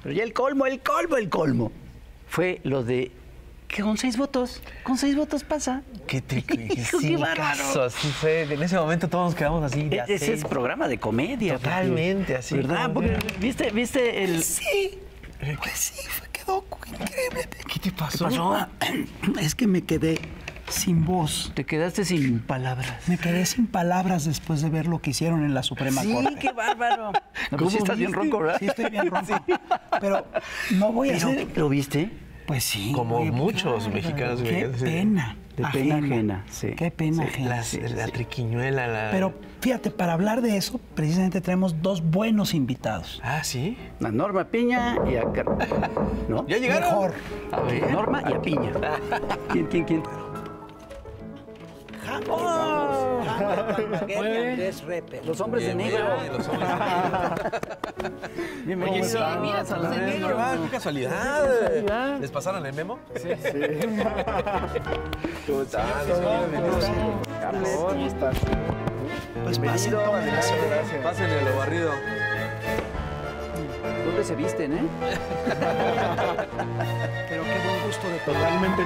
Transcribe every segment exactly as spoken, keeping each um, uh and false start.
Pero ya el colmo, el colmo, el colmo fue lo de que con seis votos, con seis votos pasa. ¿Qué te crees? Qué Sí, bárbaro. caso, así fue. En ese momento todos nos quedamos así. De E- Ese es programa de comedia. Totalmente, porque, así. ¿verdad? Porque, ¿viste, ¿viste el...? Sí, pues sí, fue, quedó increíble. ¿Qué te pasó? ¿Qué pasó? Ah, es que me quedé sin voz. Te quedaste sin palabras. Me quedé sin palabras después de ver lo que hicieron en la Suprema Sí, Corte. qué bárbaro. No, pues sí estás bien ronco, ¿verdad? Sí, estoy bien ronco. Pero no voy a Pero, hacer... ¿lo viste? Pues sí. Como oye, muchos claro, mexicanos. Qué mexicanos, sí. pena. De pena ajena, sí. Qué pena Sí, ajena. Las- Sí, sí, la sí. triquiñuela, la... Pero fíjate, para hablar de eso, precisamente tenemos dos buenos invitados. Ah, ¿sí? A Norma Piña y a... Car- ¿No? ¿Ya llegaron? Mejor. A ver, Norma y a Piña. ¿Quién, quién, quién? ¡Oh! Andrés Repe. Los hombres de negro. Los hombres Bienvenidos. Oye, sí, Mira, son los de negro. ¡Qué casualidad! ¿Les pasaron el memo? Sí, sí. ¿Cómo están? ¿Cómo estás? Pues pasen, tomen asiento. Pásenle lo barrido. ¿Dónde se visten, eh? Pero qué buen gusto de Totalmente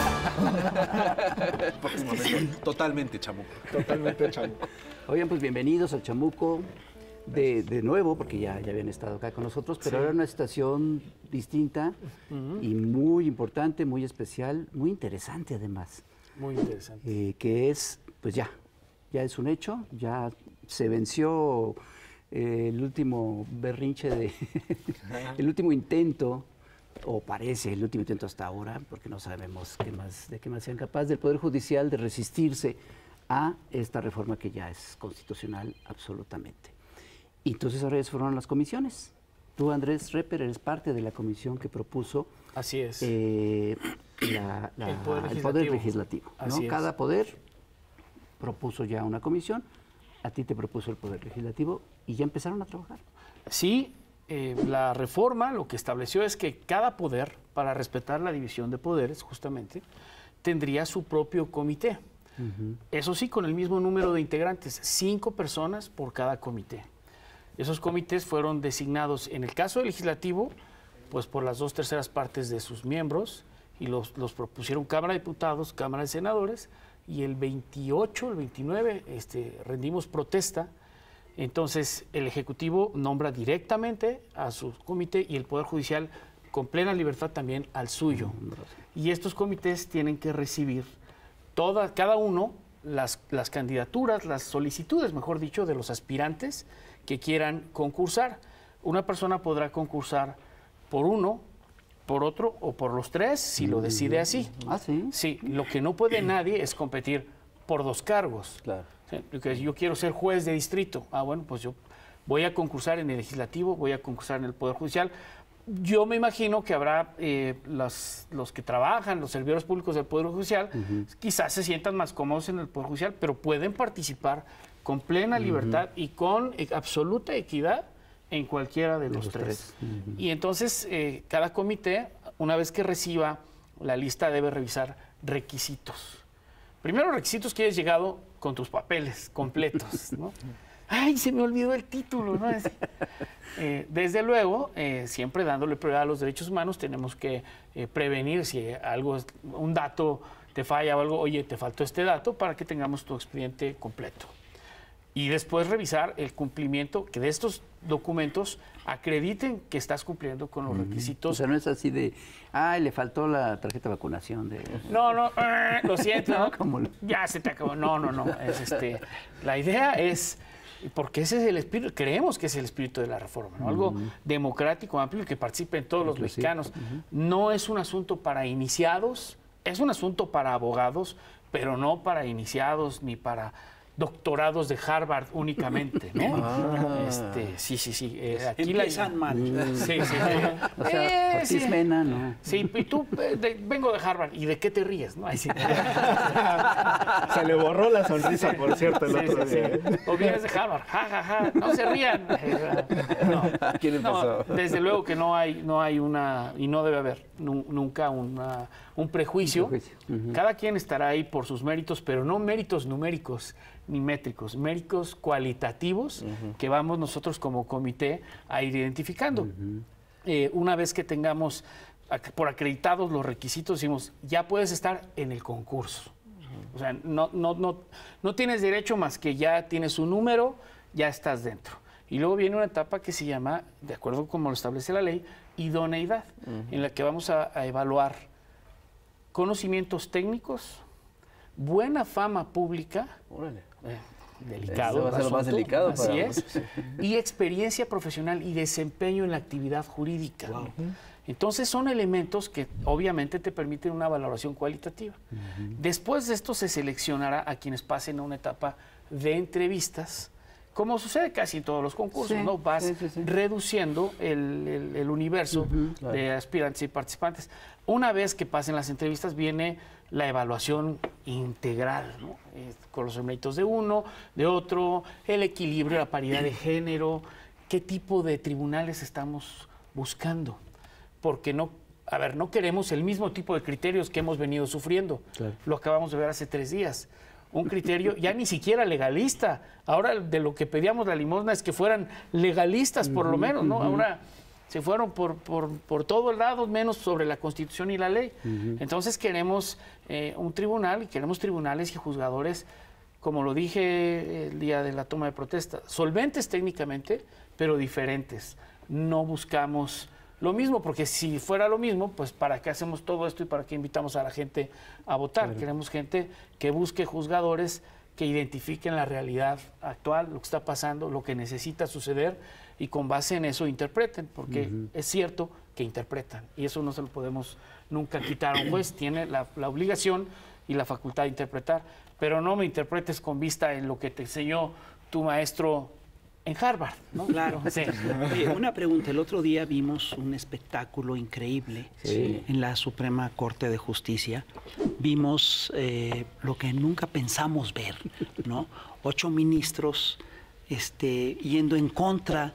chamuco. Totalmente, chamuco. Totalmente chamuco. Oigan, pues bienvenidos al Chamuco de, de nuevo, porque ya, ya habían estado acá con nosotros, pero ahora una situación distinta y muy importante, muy especial, muy interesante además, Muy interesante. eh, que es, pues ya, ya es un hecho, ya se venció eh, el último berrinche, de el último intento, o parece el último intento hasta ahora, porque no sabemos qué más, de qué más sean capaces del Poder Judicial de resistirse a esta reforma que ya es constitucional absolutamente. Y entonces ahora ya se fueron las comisiones. Tú, Andrés Reper, eres parte de la comisión que propuso Así es. eh, la- la- El Poder el Poder Legislativo. Legislativo. ¿no? Así es. Cada poder propuso ya una comisión, a ti te propuso el Poder Legislativo y ya empezaron a trabajar. Sí, eh, la reforma lo que estableció es que cada poder, para respetar la división de poderes, justamente, tendría su propio comité. Eso sí, con el mismo número de integrantes, cinco personas por cada comité. Esos comités fueron designados, en el caso legislativo, pues por las dos terceras partes de sus miembros, y los, los propusieron Cámara de Diputados, Cámara de Senadores, y el veintiocho, el veintinueve, este, rendimos protesta. Entonces, el Ejecutivo nombra directamente a su comité y el Poder Judicial con plena libertad también al suyo. Y estos comités tienen que recibir toda, cada uno las, las candidaturas, las solicitudes, mejor dicho, de los aspirantes que quieran concursar. Una persona podrá concursar por uno, por otro o por los tres, si lo decide así. Ah, sí. Sí, lo que no puede nadie es competir por dos cargos. Claro. Sí, porque yo quiero ser juez de distrito. Ah, bueno, pues yo voy a concursar en el legislativo, voy a concursar en el Poder Judicial. Yo me imagino que habrá eh, los, los que trabajan, los servidores públicos del Poder Judicial, quizás se sientan más cómodos en el Poder Judicial, pero pueden participar con plena libertad y con eh, absoluta equidad en cualquiera de, de los, los tres. tres. Uh-huh. Y entonces, eh, cada comité, una vez que reciba la lista, debe revisar requisitos. Primero, requisitos que hayas llegado con tus papeles completos, ¿no? ¡Ay, se me olvidó el título! ¿no? Es, eh, desde luego, eh, siempre dándole prioridad a los derechos humanos, tenemos que eh, prevenir si algo, un dato te falla o algo, oye, te faltó este dato, para que tengamos tu expediente completo. Y después revisar el cumplimiento, que de estos documentos acrediten que estás cumpliendo con los requisitos. O sea, no es así de, ay, le faltó la tarjeta de vacunación. De... No, no, eh, lo siento, ¿no? ¿Cómo lo... ya se te acabó. No, no, no. Es este, la idea es, porque ese es el espíritu, creemos que es el espíritu de la reforma, ¿no? Algo uh-huh. democrático, amplio, que participen todos los Inclusive. mexicanos. Uh-huh. No es un asunto para iniciados, es un asunto para abogados, pero no para iniciados ni para doctorados de Harvard únicamente, ¿no? Ah. Este, sí, sí, sí. Eh, aquí Empiezan la... mal. Sí, sí. O sea, eh, sí. Mena, ¿no? Sí, y tú, eh, de, vengo de Harvard. ¿Y de qué te ríes? ¿No? Ay, sí. Se le borró la sonrisa, por cierto, el sí, otro sí, día. Sí. O vienes de Harvard. Ja, ja, ja. No se rían. No. ¿Quién empezó? No, desde luego que no hay, no hay una, y no debe haber nunca una, un prejuicio. Un prejuicio. Uh-huh. Cada quien estará ahí por sus méritos, pero no méritos numéricos ni métricos, méritos cualitativos uh-huh. que vamos nosotros como comité a ir identificando. Uh-huh. eh, una vez que tengamos por acreditados los requisitos, decimos, ya puedes estar en el concurso. O sea, no, no, no, no tienes derecho más que ya tienes un número, ya estás dentro. Y luego viene una etapa que se llama, de acuerdo como lo establece la ley, idoneidad, uh-huh. en la que vamos a, a evaluar conocimientos técnicos, buena fama pública, Órale. Eh, delicado, va a ser lo más delicado. Así para... es, y experiencia profesional y desempeño en la actividad jurídica. Wow. Entonces son elementos que obviamente te permiten una valoración cualitativa. Uh-huh. Después de esto se seleccionará a quienes pasen a una etapa de entrevistas, como sucede casi en todos los concursos, sí, ¿no? Vas sí, sí, sí. reduciendo el, el, el universo uh-huh, claro. de aspirantes y participantes. Una vez que pasen las entrevistas viene la evaluación integral, ¿no? Eh, con los méritos de uno, de otro, el equilibrio, la paridad de género, qué tipo de tribunales estamos buscando. Porque no, a ver, no queremos el mismo tipo de criterios que hemos venido sufriendo. Claro. Lo acabamos de ver hace tres días. Un criterio ya ni siquiera legalista. Ahora de lo que pedíamos la limosna es que fueran legalistas por uh-huh, lo menos, ¿no? Uh-huh. Ahora se fueron por, por, por todos lados, menos sobre la Constitución y la ley. Uh-huh. Entonces queremos eh, un tribunal y queremos tribunales y juzgadores, como lo dije el día de la toma de protesta, solventes técnicamente, pero diferentes. No buscamos lo mismo, porque si fuera lo mismo, pues ¿para qué hacemos todo esto y para qué invitamos a la gente a votar? Claro. Queremos gente que busque juzgadores que identifiquen la realidad actual, lo que está pasando, lo que necesita suceder y con base en eso interpreten, porque uh-huh. es cierto que interpretan y eso no se lo podemos nunca quitar a un juez, tiene la, la obligación y la facultad de interpretar, pero no me interpretes con vista en lo que te enseñó tu maestro en Harvard, ¿no? Claro. Sí. Oye, una pregunta. El otro día vimos un espectáculo increíble sí. en la Suprema Corte de Justicia. Vimos eh, lo que nunca pensamos ver, ¿no? Ocho ministros este, yendo en contra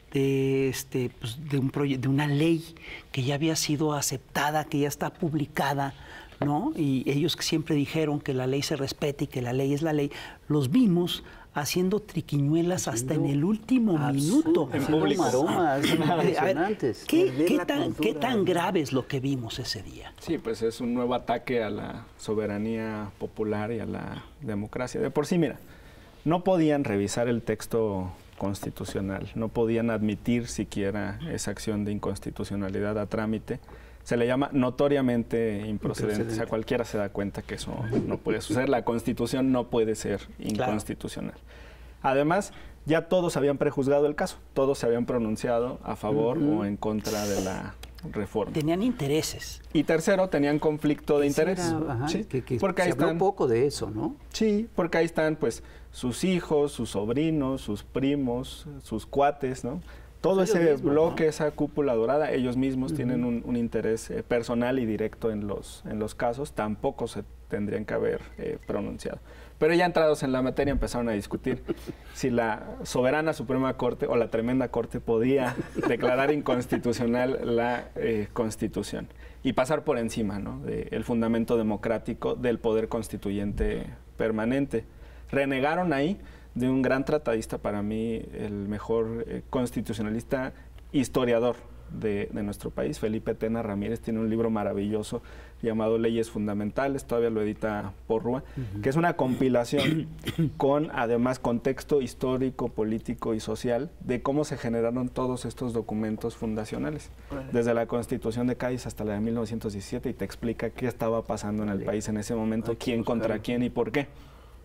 de, este, pues, de, un proye- de una ley que ya había sido aceptada, que ya está publicada, ¿no? Y ellos que siempre dijeron que la ley se respete y que la ley es la ley, los vimos haciendo triquiñuelas hasta en el último minuto. En público. Aromas impresionantes. ¿Qué, qué, tan, ¿Qué tan grave es lo que vimos ese día? Sí, pues es un nuevo ataque a la soberanía popular y a la democracia. De por sí, mira, no podían revisar el texto constitucional, no podían admitir siquiera esa acción de inconstitucionalidad a trámite. Se le llama notoriamente improcedente. O sea, cualquiera se da cuenta que eso no puede suceder. La Constitución no puede ser inconstitucional. Claro. Además, ya todos habían prejuzgado el caso. Todos se habían pronunciado a favor uh-huh. o en contra de la reforma. Tenían intereses. Y tercero, tenían conflicto de interés. Era, ajá, sí, que, que porque ahí se habló están, un poco de eso, ¿no? Sí, porque ahí están pues sus hijos, sus sobrinos, sus primos, sus cuates, ¿no? Todo ese mismos, bloque, ¿no? Esa cúpula dorada, ellos mismos uh-huh. tienen un, un interés eh, personal y directo en los, en los casos, tampoco se tendrían que haber eh, pronunciado. Pero ya entrados en la materia empezaron a discutir si la soberana Suprema Corte o la tremenda Corte podía declarar inconstitucional la eh, Constitución y pasar por encima, ¿no? del fundamento democrático del poder constituyente permanente. Renegaron ahí de un gran tratadista, para mí el mejor eh, constitucionalista historiador de, de nuestro país, Felipe Tena Ramírez, tiene un libro maravilloso llamado Leyes Fundamentales, todavía lo edita Porrúa, uh-huh. que es una compilación con además contexto histórico, político y social de cómo se generaron todos estos documentos fundacionales, uh-huh. desde la Constitución de Cádiz hasta la de mil novecientos diecisiete, y te explica qué estaba pasando en el país en ese momento, quién contra quién y por qué.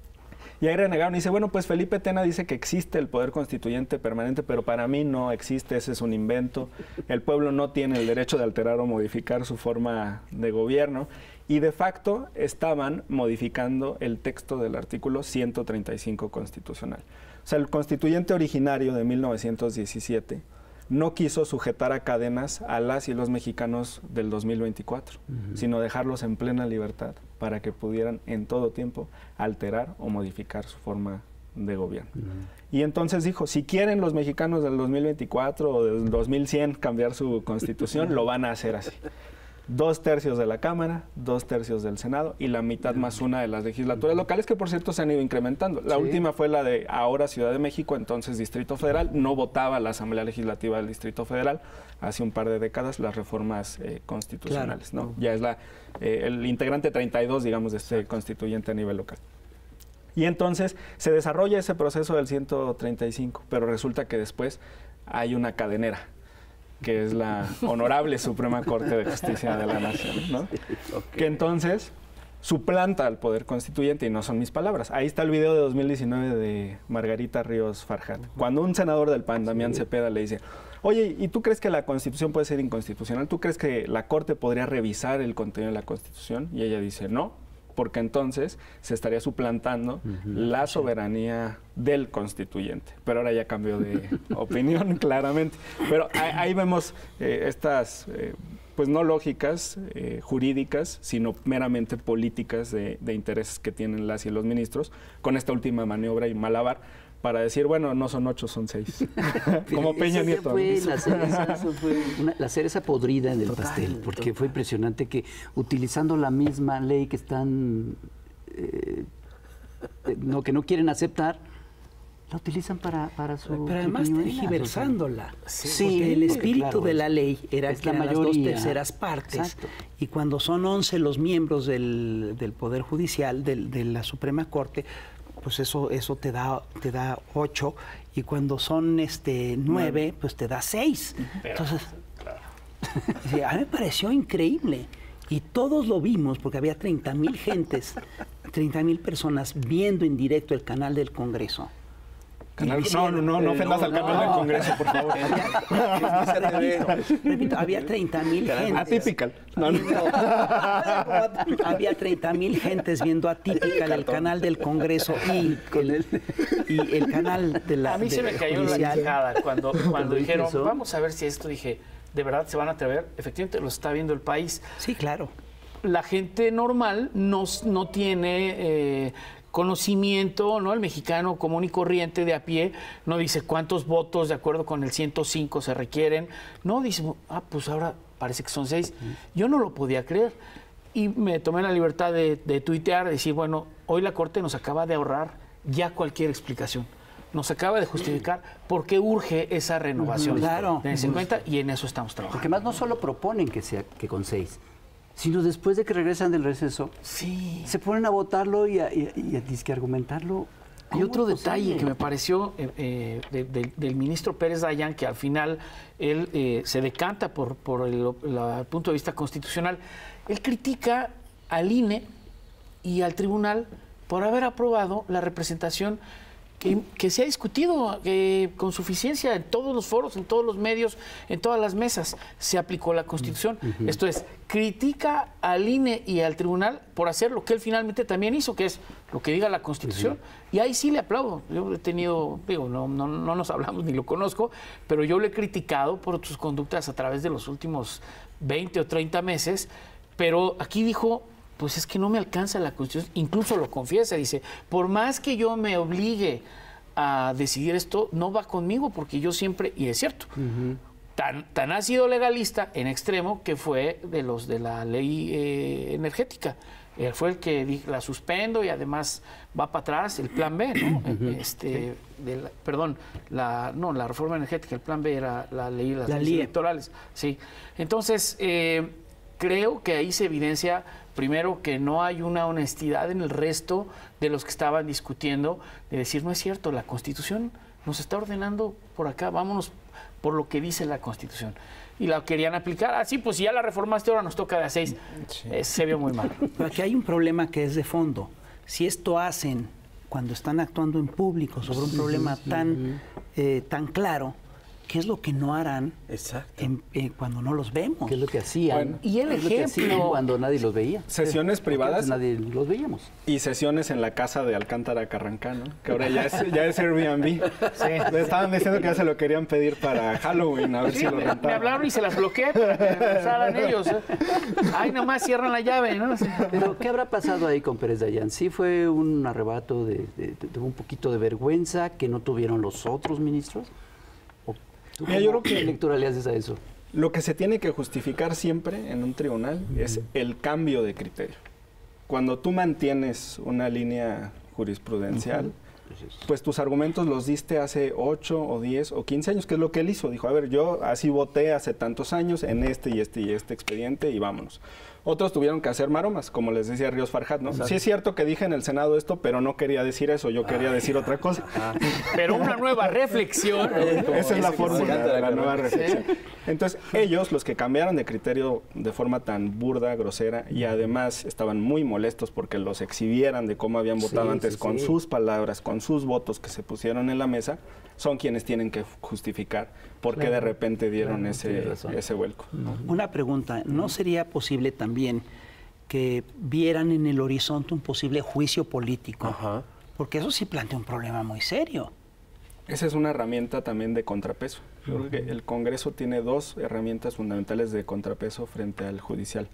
Y ahí renegaron y dice, bueno, pues Felipe Tena dice que existe el poder constituyente permanente, pero para mí no existe, ese es un invento. El pueblo no tiene el derecho de alterar o modificar su forma de gobierno. Y de facto estaban modificando el texto del artículo ciento treinta y cinco constitucional. O sea, el constituyente originario de mil novecientos diecisiete no quiso sujetar a cadenas a las y los mexicanos del dos mil veinticuatro, uh-huh. sino dejarlos en plena libertad para que pudieran en todo tiempo alterar o modificar su forma de gobierno. Uh-huh. Y entonces dijo, si quieren los mexicanos del dos mil veinticuatro o del dos mil cien cambiar su constitución, lo van a hacer así. dos tercios de la Cámara, dos tercios del Senado y la mitad más una de las legislaturas locales, que por cierto se han ido incrementando. La sí. última fue la de ahora Ciudad de México, entonces Distrito Federal. No votaba la Asamblea Legislativa del Distrito Federal hace un par de décadas las reformas eh, constitucionales. Claro. ¿no? Ya es la, eh, el integrante treinta y dos, digamos, de este constituyente a nivel local. Y entonces se desarrolla ese proceso del ciento treinta y cinco, pero resulta que después hay una cadenera, que es la Honorable Suprema Corte de Justicia de la Nación, ¿no? Okay. Que entonces suplanta al Poder Constituyente, y no son mis palabras. Ahí está el video de dos mil diecinueve de Margarita Ríos Farjat. Cuando un senador del P A N, Damián sí. Cepeda, le dice, oye, ¿y tú crees que la Constitución puede ser inconstitucional? ¿Tú crees que la Corte podría revisar el contenido de la Constitución? Y ella dice, no, porque entonces se estaría suplantando uh-huh. la soberanía del constituyente. Pero ahora ya cambió de opinión, claramente. Pero ahí, ahí vemos eh, estas, eh, pues no lógicas eh, jurídicas, sino meramente políticas de, de intereses que tienen las y los ministros, con esta última maniobra y malabar, para decir, bueno, no son ocho, son seis. Como Peña Nieto. Fue la, cereza, fue una, la cereza podrida en el total, pastel, porque total. Fue impresionante que utilizando la misma ley que están, eh, no, que no quieren aceptar, la utilizan para, para su... Pero además tergiversándola. Sí, porque el espíritu claro, de la ley era es que eran las dos terceras partes. Exacto. Y cuando son once los miembros del, del Poder Judicial, del, de la Suprema Corte, pues eso eso te da te da ocho, y cuando son este nueve, pues te da seis. Entonces, claro. Sí, a mí me pareció increíble. Y todos lo vimos, porque había treinta mil gentes, treinta mil personas viendo en directo el canal del Congreso. Canal, no, no, no, no ofendas no, al canal no, del Congreso, por favor. repito, repito, había treinta mil gentes. Atypical. No, no. Había treinta mil gentes viendo Atypical, el canal del Congreso y el, y el canal de la. A mí de se me cayó la quijada cuando, cuando dijeron, vamos a ver si esto, dije, ¿de verdad se van a atrever? Efectivamente, lo está viendo el país. Sí, claro. La gente normal no, no tiene... Eh, conocimiento, ¿no? El mexicano común y corriente de a pie no dice cuántos votos de acuerdo con el ciento cinco se requieren. No, dice, ah, pues ahora parece que son seis. Yo no lo podía creer. Y me tomé la libertad de, de tuitear, de decir, bueno, hoy la Corte nos acaba de ahorrar ya cualquier explicación. Nos acaba de justificar por qué urge esa renovación. Claro. Tenés en cuenta, y en eso estamos trabajando. Porque más no solo proponen que sea que con seis, sino después de que regresan del receso, sí. se ponen a votarlo y a, y a, y a disque argumentarlo. Hay otro detalle que me pareció eh, eh, de, de, del ministro Pérez Dayán, que al final él eh, se decanta por, por el, la, el punto de vista constitucional. Él critica al I N E y al tribunal por haber aprobado la representación que, que se ha discutido eh, con suficiencia en todos los foros, en todos los medios, en todas las mesas. Se aplicó la Constitución. Uh-huh. Esto es, critica al I N E y al tribunal por hacer lo que él finalmente también hizo, que es lo que diga la Constitución. Uh-huh. Y ahí sí le aplaudo. Yo he tenido, digo, no, no, no nos hablamos ni lo conozco, pero yo lo he criticado por sus conductas a través de los últimos veinte o treinta meses, pero aquí dijo, pues es que no me alcanza la Constitución, incluso lo confiesa, dice, por más que yo me obligue a decidir esto, no va conmigo, porque yo siempre, y es cierto, uh-huh. tan, tan ha sido legalista en extremo que fue de los de la ley eh, energética. Él fue el que dijo, la suspendo y además va para atrás el plan B, ¿no? Uh-huh. este, de la, perdón, la, no, la reforma energética, el plan B era la ley de las la leyes electorales. Sí. Entonces, eh, creo que ahí se evidencia, primero, que no hay una honestidad en el resto de los que estaban discutiendo, de decir, no es cierto, la Constitución nos está ordenando por acá, vámonos por lo que dice la Constitución. Y la querían aplicar, así, ah, pues si ya la reformaste, ahora nos toca de a seis. Sí. Eh, se vio muy mal. Pero aquí hay un problema que es de fondo. Si esto hacen cuando están actuando en público sobre un problema tan, eh, tan claro, ¿qué es lo que no harán en, eh, cuando no los vemos? ¿Qué es lo que hacían? Bueno, y el ejemplo, cuando nadie los veía. Sesiones privadas. Nadie los veíamos. Y sesiones en la casa de Alcántara Carrancá, ¿no? Que ahora ya es, ya es Airbnb. Sí. Le estaban diciendo que ya se lo querían pedir para Halloween, a ver sí, si lo rentaban. Me hablaron y se las bloqueé para que regresaran ellos. ¿eh? Ay, nomás cierran la llave, ¿no? Pero, ¿qué habrá pasado ahí con Pérez Dayán? Sí fue un arrebato de, de, de un poquito de vergüenza que no tuvieron los otros ministros. ¿Tú Mira, yo creo que, ¿qué lectura le haces a eso? Lo que se tiene que justificar siempre en un tribunal uh-huh. es el cambio de criterio. Cuando tú mantienes una línea jurisprudencial, uh-huh. pues tus argumentos los diste hace ocho o diez o quince años, que es lo que él hizo. Dijo, a ver, yo así voté hace tantos años en este y este y este expediente y vámonos. Otros tuvieron que hacer maromas, como les decía Ríos Farjat, ¿no? Exacto. Sí es cierto que dije en el Senado esto, pero no quería decir eso, yo quería Ay, decir otra cosa. Ah, pero una nueva reflexión. Esa es la fórmula, la, la nueva reflexión. Entonces, ellos, los que cambiaron de criterio de forma tan burda, grosera, y además estaban muy molestos porque los exhibieran de cómo habían votado sí, antes, sí, con sí. sus palabras, con sus votos que se pusieron en la mesa, son quienes tienen que justificar por qué claro, de repente dieron claro, ese, ese vuelco. Una pregunta, ¿no sería posible también que vieran en el horizonte un posible juicio político? Ajá. Porque eso sí plantea un problema muy serio. Esa es una herramienta también de contrapeso. Yo creo que el Congreso tiene dos herramientas fundamentales de contrapeso frente al judicial.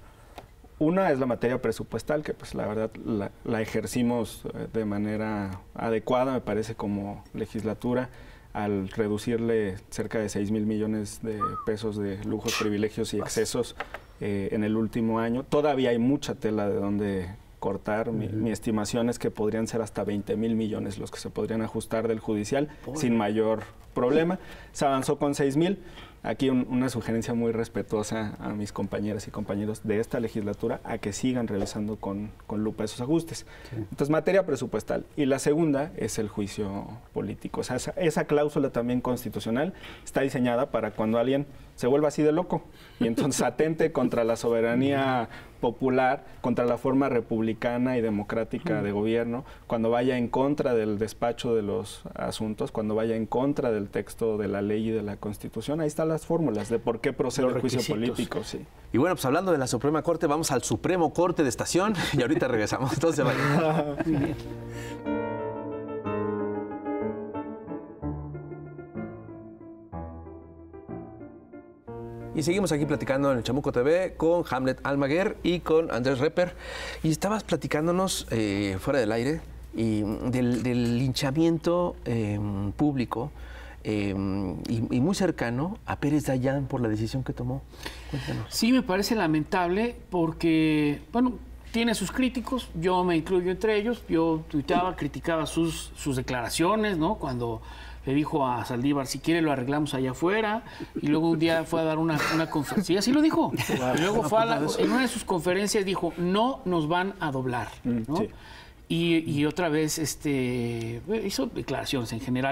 Una es la materia presupuestal, que pues la verdad la, la ejercimos de manera adecuada, me parece, como legislatura, al reducirle cerca de seis mil millones de pesos de lujos, privilegios y excesos eh, en el último año. Todavía hay mucha tela de donde cortar. Mi, uh-huh. mi estimación es que podrían ser hasta veinte mil millones los que se podrían ajustar del judicial Pobre. sin mayor problema. Se avanzó con seis mil. Aquí un, una sugerencia muy respetuosa a mis compañeras y compañeros de esta legislatura a que sigan revisando con, con lupa esos ajustes. Sí. Entonces, materia presupuestal. Y la segunda es el juicio político. O sea, esa, esa cláusula también constitucional está diseñada para cuando alguien se vuelva así de loco y entonces atente contra la soberanía popular, contra la forma republicana y democrática de gobierno, cuando vaya en contra del despacho de los asuntos, cuando vaya en contra del texto de la ley y de la Constitución. Ahí están las fórmulas de por qué procede el juicio político. Sí. Y bueno, pues hablando de la Suprema Corte, vamos al Supremo Corte de Estación y ahorita regresamos. Entonces, vaya. Y seguimos aquí platicando en el Chamuco T V con Hamlet Almaguer y con Andrés Repper. Y estabas platicándonos eh, fuera del aire y del, del linchamiento eh, público eh, y, y muy cercano a Pérez Dayán por la decisión que tomó. Cuéntanos. Sí, me parece lamentable porque, bueno, tiene sus críticos, yo me incluyo entre ellos. Yo tuiteaba, criticaba sus, sus declaraciones, ¿no? Cuando le dijo a Saldívar, si quiere lo arreglamos allá afuera, y luego un día fue a dar una, una conferencia, sí, así lo dijo, y luego fue a la, en una de sus conferencias dijo, no nos van a doblar, ¿no? Sí. y, y otra vez este, hizo declaraciones en general,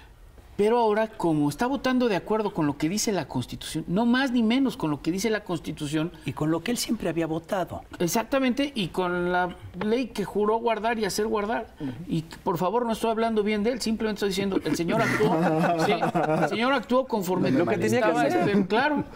pero ahora como está votando de acuerdo con lo que dice la Constitución, no más ni menos con lo que dice la Constitución. Y con lo que él siempre había votado. Exactamente, y con la ley que juró guardar y hacer guardar. Uh-huh. Y por favor, no estoy hablando bien de él, simplemente estoy diciendo, el señor actuó, sí, el señor actuó conforme lo que tenía que hacer. Este, claro,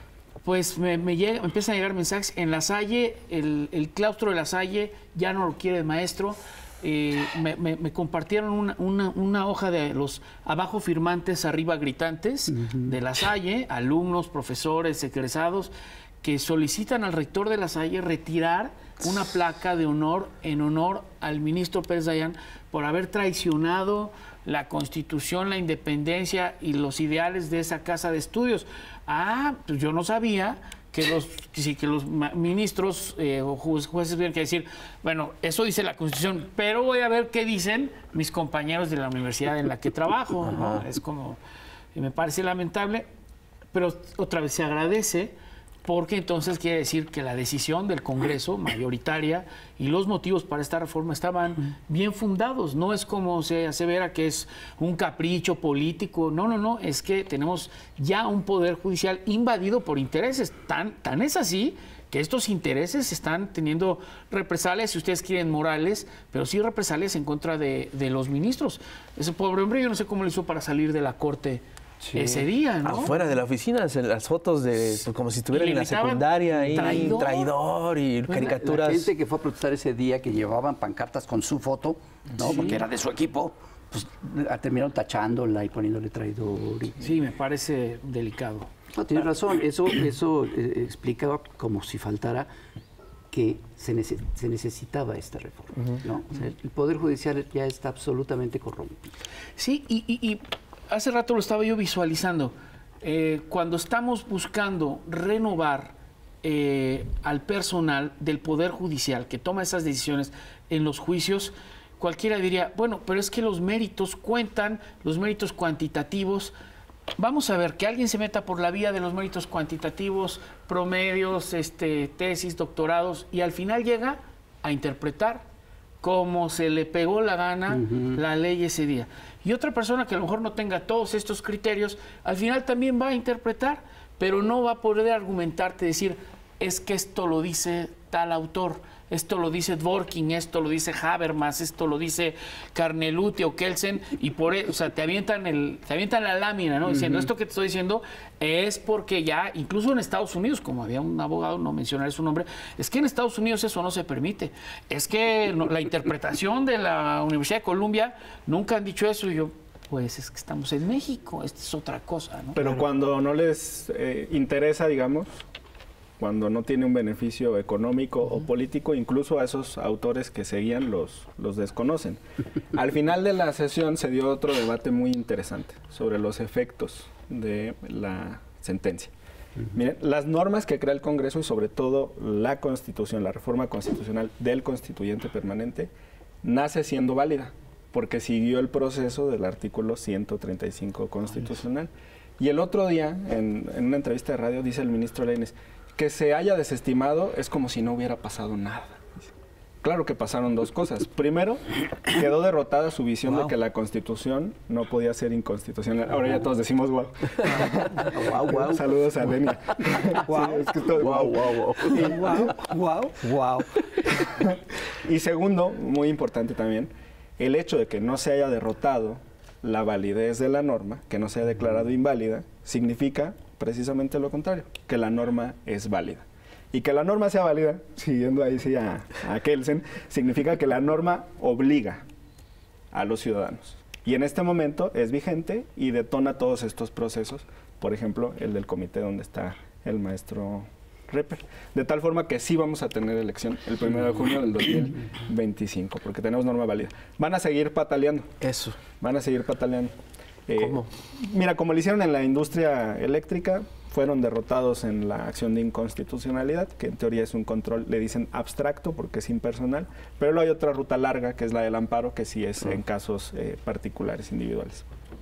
pues me, me, llega, me empiezan a llegar mensajes, en La Salle, el, el claustro de La Salle ya no lo quiere el maestro. Eh, me, me, me compartieron una, una, una hoja de los abajo firmantes, arriba gritantes, uh-huh. de La Salle, alumnos, profesores, egresados, que solicitan al rector de La Salle retirar una placa de honor en honor al ministro Pérez Dayán por haber traicionado la Constitución, la independencia y los ideales de esa casa de estudios. Ah, pues yo no sabía que los, que, que los ministros eh, o jueces, jueces tuvieran que decir, bueno, eso dice la Constitución, pero voy a ver qué dicen mis compañeros de la universidad en la que trabajo, ¿no? Es como, me parece lamentable, pero otra vez se agradece, porque entonces quiere decir que la decisión del Congreso mayoritaria y los motivos para esta reforma estaban bien fundados. No es como se asevera que es un capricho político. No, no, no. Es que tenemos ya un poder judicial invadido por intereses. Tan, tan es así que estos intereses están teniendo represalias, si ustedes quieren, morales, pero sí represalias en contra de, de los ministros. Ese pobre hombre, yo no sé cómo lo hizo para salir de la Corte. Sí. Ese día, ¿no? Afuera de la oficina, las fotos de pues, como si estuvieran en la secundaria y traidor, traidor y pues caricaturas. La, la gente que fue a protestar ese día, que llevaban pancartas con su foto, ¿no? Sí. Porque era de su equipo, pues terminaron tachándola y poniéndole traidor. Y... Sí, me parece delicado. No, tienes razón, eso, eso eh, explica como si faltara que se, nece se necesitaba esta reforma, uh-huh. ¿no? O sea, el Poder Judicial ya está absolutamente corrompido. Sí, y... y, y... hace rato lo estaba yo visualizando. eh, cuando estamos buscando renovar eh, al personal del Poder Judicial que toma esas decisiones en los juicios, cualquiera diría, bueno, pero es que los méritos cuentan, los méritos cuantitativos. Vamos a ver, que alguien se meta por la vía de los méritos cuantitativos, promedios, este, tesis, doctorados, y al final llega a interpretar como se le pegó la gana uh-huh. la ley ese día. Y otra persona que a lo mejor no tenga todos estos criterios, al final también va a interpretar, pero no va a poder argumentarte, decir, es que esto lo dice tal autor, esto lo dice Dworkin, esto lo dice Habermas, esto lo dice Carneluti o Kelsen, y por eso, o sea, te avientan, el, te avientan la lámina, ¿no? Diciendo, uh-huh. esto que te estoy diciendo es porque ya, incluso en Estados Unidos, como había un abogado, no mencionaré su nombre, es que en Estados Unidos eso no se permite. Es que no, la interpretación de la Universidad de Columbia nunca han dicho eso, y yo, pues es que estamos en México, esta es otra cosa, ¿no? Pero claro, cuando no les eh, interesa, digamos, cuando no tiene un beneficio económico uh-huh. o político, incluso a esos autores que seguían los, los desconocen. Al final de la sesión se dio otro debate muy interesante sobre los efectos de la sentencia. Uh-huh. Miren, las normas que crea el Congreso y sobre todo la Constitución, la reforma constitucional del constituyente permanente, nace siendo válida porque siguió el proceso del artículo ciento treinta y cinco constitucional. Y el otro día, en, en una entrevista de radio, dice el ministro Lainez, que se haya desestimado es como si no hubiera pasado nada. Claro que pasaron dos cosas. Primero, quedó derrotada su visión wow. de que la Constitución no podía ser inconstitucional. Ahora ya todos decimos wow. wow, wow. Saludos a Lenia. Wow. Sí, es que estoy wow, wow, wow. wow, wow. Y segundo, muy importante también, el hecho de que no se haya derrotado la validez de la norma, que no se haya declarado inválida, significa precisamente lo contrario, que la norma es válida. Y que la norma sea válida, siguiendo ahí sí a, a Kelsen, significa que la norma obliga a los ciudadanos. Y en este momento es vigente y detona todos estos procesos, por ejemplo, el del comité donde está el maestro Repper. De tal forma que sí vamos a tener elección el primero de junio del dos mil veinticinco, porque tenemos norma válida. Van a seguir pataleando. Eso. Van a seguir pataleando. Eh, ¿Cómo? Mira, como lo hicieron en la industria eléctrica, fueron derrotados en la acción de inconstitucionalidad, que en teoría es un control, le dicen abstracto porque es impersonal, pero luego hay otra ruta larga, que es la del amparo, que sí es uh-huh. en casos eh, particulares, individuales.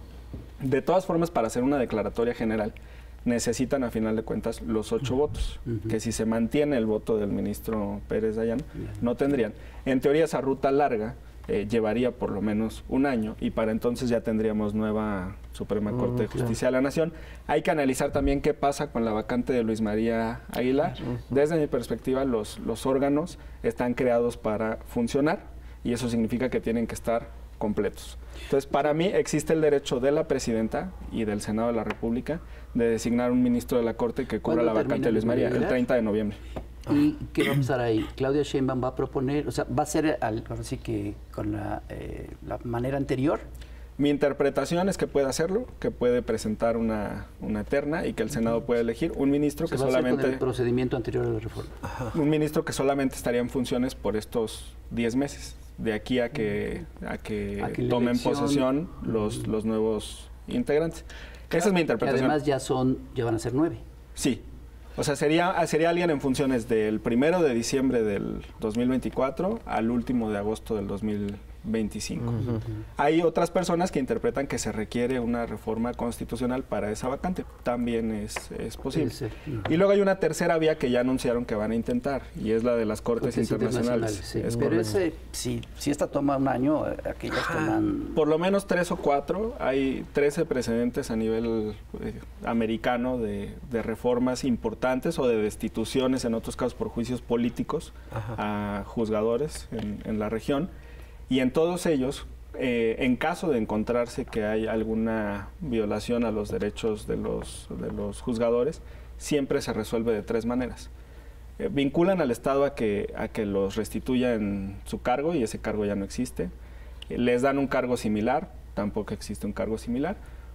De todas formas, para hacer una declaratoria general, necesitan a final de cuentas los ocho uh-huh. votos, uh-huh. que si se mantiene el voto del ministro Pérez Dayán, uh-huh. no tendrían. En teoría, esa ruta larga Eh, llevaría por lo menos un año y para entonces ya tendríamos nueva Suprema Corte de Justicia de la Nación. Hay que analizar también qué pasa con la vacante de Luis María Aguilar. Desde mi perspectiva, los, los órganos están creados para funcionar y eso significa que tienen que estar completos. Entonces, para mí existe el derecho de la Presidenta y del Senado de la República de designar un ministro de la Corte que cubra la vacante de Luis María, el treinta de noviembre. ¿Y qué va a pasar ahí? Claudia Sheinbaum va a proponer, o sea, va a ser al, así que con la, eh, la manera anterior. Mi interpretación es que puede hacerlo, que puede presentar una, una terna y que el Senado puede elegir un ministro que va solamente... A hacer con el procedimiento anterior a la reforma. Ajá. Un ministro que solamente estaría en funciones por estos diez meses, de aquí a que, a que, a que tomen elección, posesión los, los nuevos integrantes. Claro, esa es mi interpretación. Y además ya son, ya van a ser nueve. Sí. O sea, sería, sería alguien en funciones del primero de diciembre del dos mil veinticuatro al último de agosto del dos mil veinticinco. Uh-huh. Hay otras personas que interpretan que se requiere una reforma constitucional para esa vacante. También es, es posible. Sí, sí. Uh-huh. Y luego hay una tercera vía que ya anunciaron que van a intentar, y es la de las Cortes, Cortes Internacionales. internacionales sí. Pero ese, si, si esta toma un año, aquellas ah, toman... Por lo menos tres o cuatro. Hay trece precedentes a nivel eh, americano de, de reformas importantes o de destituciones, en otros casos por juicios políticos, Ajá. a juzgadores en, en la región. Y en todos ellos, eh, en caso de encontrarse que hay alguna violación a los derechos de los, de los juzgadores, siempre se resuelve de tres maneras. Eh, vinculan al Estado a que, a que los restituya en su cargo, y ese cargo ya no existe. Eh, les dan un cargo similar, tampoco existe un cargo similar.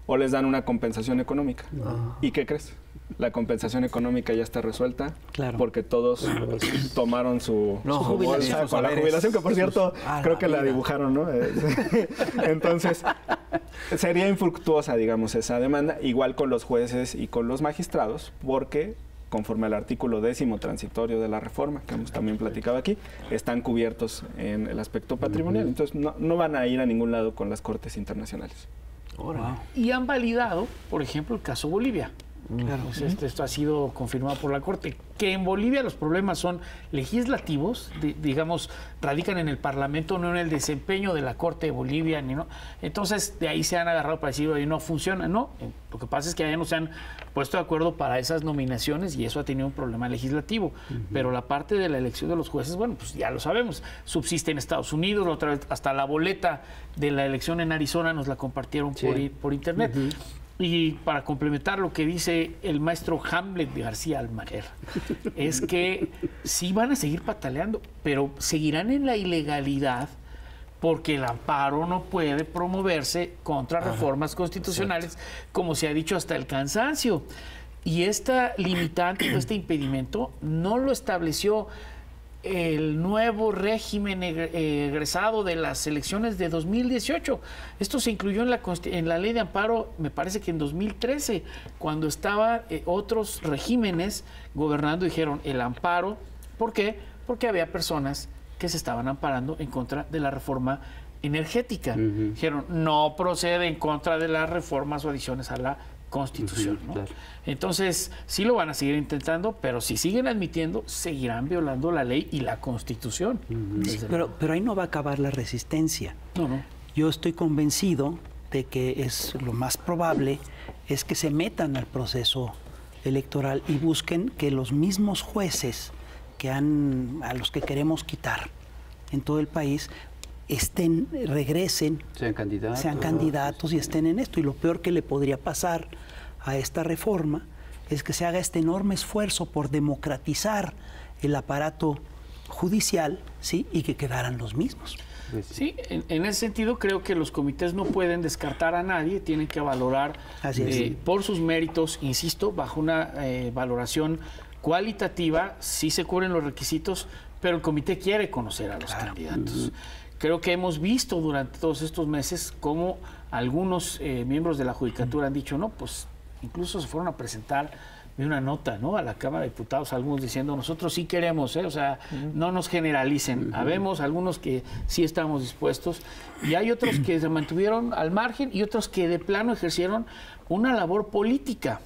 o les dan una compensación económica. Uh-huh. ¿Y qué crees? La compensación económica ya está resuelta, claro, porque todos tomaron su, no, su bolsa con la jubilación, que por cierto, ah, creo que la dibujaron, ¿no? Entonces, sería infructuosa, digamos, esa demanda, igual con los jueces y con los magistrados, porque conforme al artículo décimo transitorio de la reforma, que hemos también platicado aquí, están cubiertos en el aspecto patrimonial. Entonces, no, no van a ir a ningún lado con las cortes internacionales. Wow. Y han validado, por ejemplo, el caso Bolivia. Claro, pues esto, esto ha sido confirmado por la Corte, que en Bolivia los problemas son legislativos, de, digamos, radican en el Parlamento, no en el desempeño de la Corte de Bolivia, ni no. Entonces, de ahí se han agarrado para decir, oye, no funciona, no. Lo que pasa es que allá no se han puesto de acuerdo para esas nominaciones y eso ha tenido un problema legislativo. Uh-huh. Pero la parte de la elección de los jueces, bueno, pues ya lo sabemos, subsiste en Estados Unidos, la otra vez, hasta la boleta de la elección en Arizona nos la compartieron sí. por, por internet. Uh-huh. Y para complementar lo que dice el maestro Hamlet de García Almaguer, es que sí van a seguir pataleando, pero seguirán en la ilegalidad porque el amparo no puede promoverse contra Ajá, reformas constitucionales, exacto, como se ha dicho hasta el cansancio. Y esta limitante, este impedimento, no lo estableció el nuevo régimen egresado de las elecciones de dos mil dieciocho. Esto se incluyó en la, en la ley de amparo, me parece que en dos mil trece, cuando estaban eh, otros regímenes gobernando, dijeron el amparo. ¿Por qué? Porque había personas que se estaban amparando en contra de la reforma energética. Uh-huh. Dijeron, no procede en contra de las reformas o adiciones a la Constitución, ¿no? Claro. Entonces, sí lo van a seguir intentando, pero si siguen admitiendo, seguirán violando la ley y la Constitución. Uh-huh. Sí, pero, pero ahí no va a acabar la resistencia. No, no. Yo estoy convencido de que es lo más probable es que se metan al proceso electoral y busquen que los mismos jueces que han, a los que queremos quitar en todo el país estén, regresen, sean candidatos, sean candidatos y estén en esto. Y lo peor que le podría pasar a esta reforma es que se haga este enorme esfuerzo por democratizar el aparato judicial, ¿sí? Y que quedaran los mismos. Sí, en, en ese sentido creo que los comités no pueden descartar a nadie, tienen que valorar eh, por sus méritos, insisto, bajo una eh, valoración cualitativa, sí se cubren los requisitos, pero el comité quiere conocer a los claro. candidatos. Uh-huh. Creo que hemos visto durante todos estos meses cómo algunos eh, miembros de la Judicatura han dicho, no, pues incluso se fueron a presentar de una nota, ¿no?, a la Cámara de Diputados, algunos diciendo, nosotros sí queremos, ¿eh? O sea, uh-huh. no nos generalicen. Uh-huh. Habemos algunos que sí estamos dispuestos y hay otros que se mantuvieron al margen y otros que de plano ejercieron una labor política.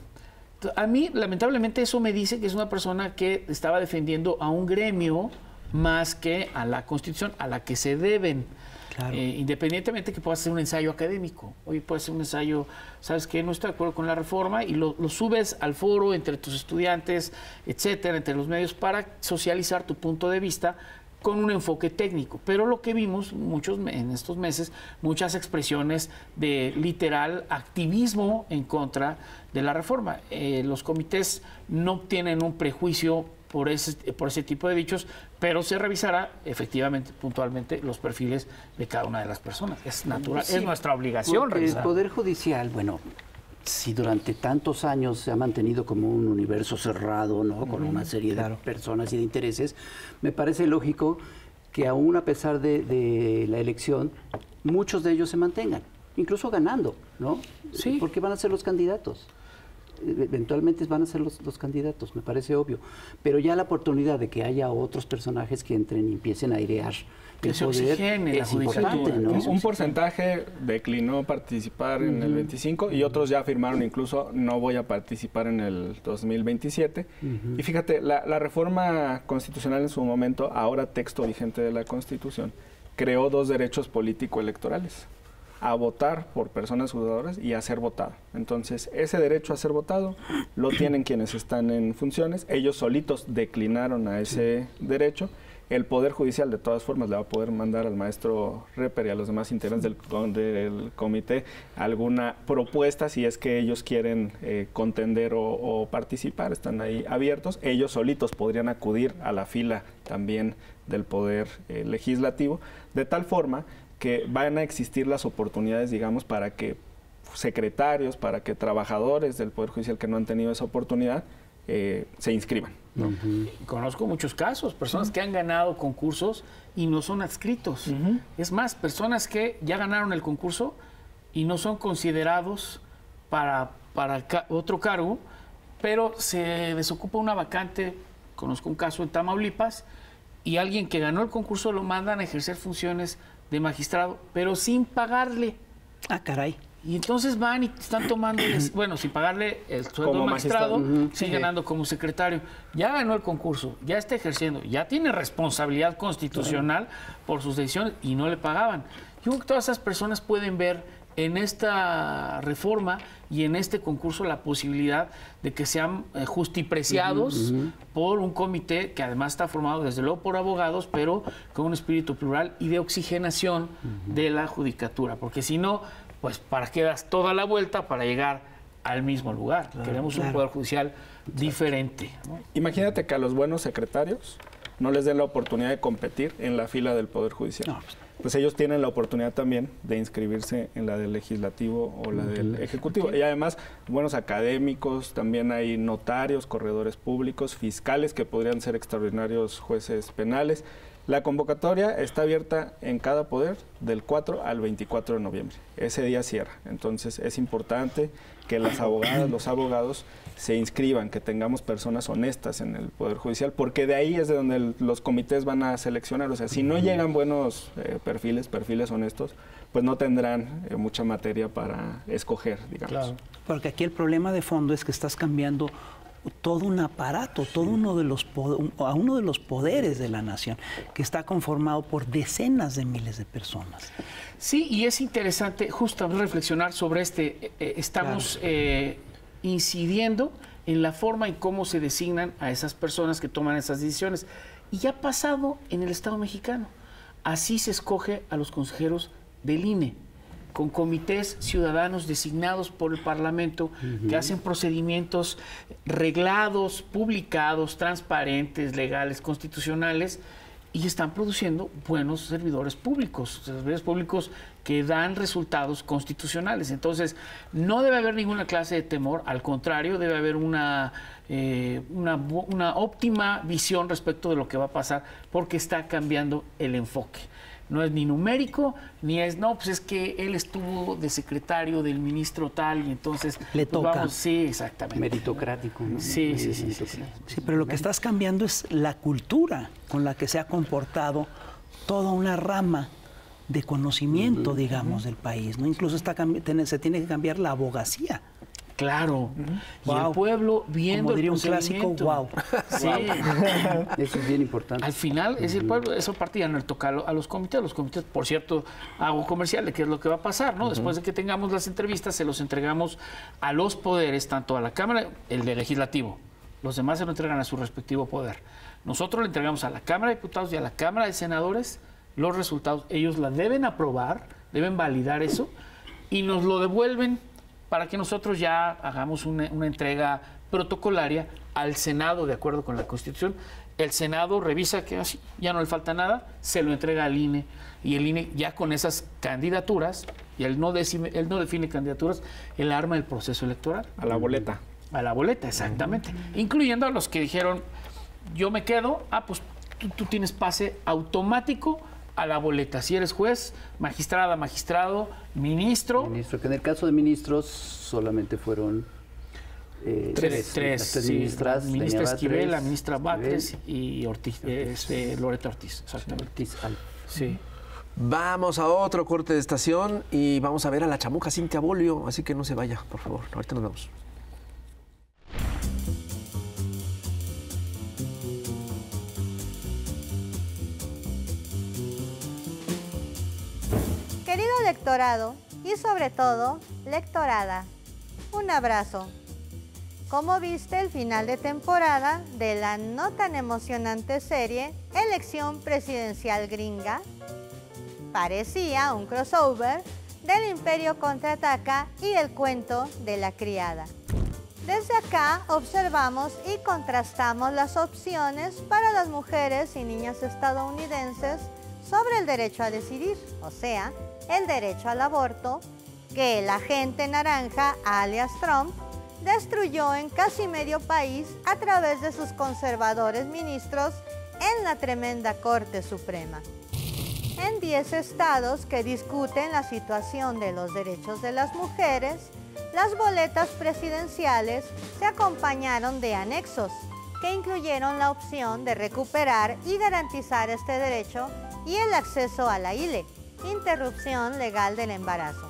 A mí, lamentablemente, eso me dice que es una persona que estaba defendiendo a un gremio más que a la Constitución, a la que se deben. Claro. Eh, independientemente que pueda ser un ensayo académico. Hoy puede ser un ensayo, ¿sabes qué? No estoy de acuerdo con la reforma y lo, lo subes al foro entre tus estudiantes, etcétera, entre los medios para socializar tu punto de vista con un enfoque técnico. Pero lo que vimos muchos en estos meses, muchas expresiones de literal activismo en contra de la reforma. Eh, los comités no tienen un prejuicio por ese, por ese tipo de dichos, pero se revisará efectivamente, puntualmente, los perfiles de cada una de las personas. Es natural, sí, es nuestra obligación revisar. El Poder Judicial, bueno, si durante tantos años se ha mantenido como un universo cerrado, ¿no?, con una serie claro. de personas y de intereses, me parece lógico que aún a pesar de, de la elección, muchos de ellos se mantengan, incluso ganando, ¿no? Sí. Porque van a ser los candidatos. Eventualmente van a ser los, los candidatos, me parece obvio. Pero ya la oportunidad de que haya otros personajes que entren y empiecen a airear que el se poder oxigene es importante, ¿no? Un porcentaje declinó participar uh-huh. en el veinticinco y otros ya afirmaron incluso no voy a participar en el dos mil veintisiete. Uh-huh. Y fíjate, la, la reforma constitucional en su momento, ahora texto vigente de la Constitución, creó dos derechos político-electorales: a votar por personas juzgadoras y a ser votado. Entonces, ese derecho a ser votado lo tienen quienes están en funciones. Ellos solitos declinaron a ese sí. derecho. El Poder Judicial, de todas formas, le va a poder mandar al maestro Reper y a los demás integrantes del, del comité alguna propuesta si es que ellos quieren eh, contender o, o participar. Están ahí abiertos. Ellos solitos podrían acudir a la fila también del Poder eh, Legislativo, de tal forma que van a existir las oportunidades, digamos, para que secretarios, para que trabajadores del Poder Judicial que no han tenido esa oportunidad eh, se inscriban, ¿no? Uh-huh. Conozco muchos casos, personas uh-huh. que han ganado concursos y no son adscritos. Uh-huh. Es más, personas que ya ganaron el concurso y no son considerados para, para ca- otro cargo, pero se desocupa una vacante. Conozco un caso en Tamaulipas y alguien que ganó el concurso lo mandan a ejercer funciones de magistrado, pero sin pagarle. Ah, caray. Y entonces van y están tomando, bueno, sin pagarle el sueldo como magistrado, magistrado. uh-huh. sigue sí. ganando como secretario. Ya ganó el concurso, ya está ejerciendo, ya tiene responsabilidad constitucional claro. por sus decisiones y no le pagaban. Yo creo que todas esas personas pueden ver en esta reforma y en este concurso la posibilidad de que sean eh, justipreciados uh-huh, uh-huh. por un comité que además está formado desde luego por abogados, pero con un espíritu plural y de oxigenación uh-huh. de la judicatura, porque si no, pues para qué das toda la vuelta para llegar al mismo lugar. Claro, Queremos claro. un poder judicial diferente, ¿no? Imagínate que a los buenos secretarios no les den la oportunidad de competir en la fila del Poder Judicial. No, pues, pues ellos tienen la oportunidad también de inscribirse en la del Legislativo o la del Ejecutivo. Y además, buenos académicos, también hay notarios, corredores públicos, fiscales que podrían ser extraordinarios jueces penales. La convocatoria está abierta en cada poder del cuatro al veinticuatro de noviembre. Ese día cierra. Entonces es importante que las abogadas, los abogados se inscriban, que tengamos personas honestas en el Poder Judicial, porque de ahí es de donde el, los comités van a seleccionar. O sea, si no llegan buenos eh, perfiles, perfiles honestos, pues no tendrán eh, mucha materia para escoger, digamos. Claro. Porque aquí el problema de fondo es que estás cambiando todo un aparato, todo uno de los a uno de los poderes de la nación, que está conformado por decenas de miles de personas. Sí, y es interesante justo reflexionar sobre este. Eh, estamos claro. eh, incidiendo en la forma y cómo se designan a esas personas que toman esas decisiones. Y ya ha pasado en el Estado mexicano. Así se escoge a los consejeros del I N E, con comités ciudadanos designados por el Parlamento, uh-huh. que hacen procedimientos reglados, publicados, transparentes, legales, constitucionales, y están produciendo buenos servidores públicos, servidores públicos que dan resultados constitucionales. Entonces, no debe haber ninguna clase de temor, al contrario, debe haber una, eh, una, una óptima visión respecto de lo que va a pasar, porque está cambiando el enfoque. No es ni numérico, ni es, no, pues es que él estuvo de secretario del ministro tal y entonces... Le toca. Pues vamos, sí, exactamente. Meritocrático, ¿no? Sí, sí, sí, sí, sí. Sí, pero lo que estás cambiando es la cultura con la que se ha comportado toda una rama de conocimiento, uh-huh, digamos, uh-huh. del país, ¿no? Incluso está, se tiene que cambiar la abogacía. Claro. Uh-huh. Y wow. el pueblo viendo Como diría el un clásico, wow. Sí. Eso es bien importante. Al final es el pueblo, eso partía no le toca a los comités. Los comités, por cierto, hago comercial de qué es lo que va a pasar, ¿no? Uh-huh. Después de que tengamos las entrevistas, se los entregamos a los poderes, tanto a la Cámara, el de Legislativo. Los demás se lo entregan a su respectivo poder. Nosotros le entregamos a la Cámara de Diputados y a la Cámara de Senadores los resultados. Ellos la deben aprobar, deben validar eso y nos lo devuelven para que nosotros ya hagamos una, una entrega protocolaria al Senado, de acuerdo con la Constitución. El Senado revisa que así, ya no le falta nada, se lo entrega al I N E, y el I N E ya con esas candidaturas, y él no, decime, él no define candidaturas, él arma el proceso electoral. A la boleta. A la boleta, exactamente. Uh-huh. Incluyendo a los que dijeron, yo me quedo, ah, pues tú, tú tienes pase automático a la boleta. Si eres juez, magistrada, magistrado, ministro. Ministro, que en el caso de ministros solamente fueron eh, tres, tres, tres, tres sí, ministras. La ministra Esquivel, la ministra Batres y Ortiz, este, Loreto Ortiz. Exactamente. Ortiz, sí. Vamos a otro corte de estación y vamos a ver a la chamuca Cintia Bolio, así que no se vaya, por favor. Ahorita nos vemos. Querido lectorado y sobre todo, lectorada, un abrazo. ¿Cómo viste el final de temporada de la no tan emocionante serie Elección Presidencial Gringa? Parecía un crossover del Imperio Contraataca y el cuento de la criada. Desde acá observamos y contrastamos las opciones para las mujeres y niñas estadounidenses sobre el derecho a decidir, o sea, el derecho al aborto, que el agente naranja, alias Trump, destruyó en casi medio país a través de sus conservadores ministros en la tremenda Corte Suprema. En diez estados que discuten la situación de los derechos de las mujeres, las boletas presidenciales se acompañaron de anexos que incluyeron la opción de recuperar y garantizar este derecho y el acceso a la I L E, interrupción legal del embarazo.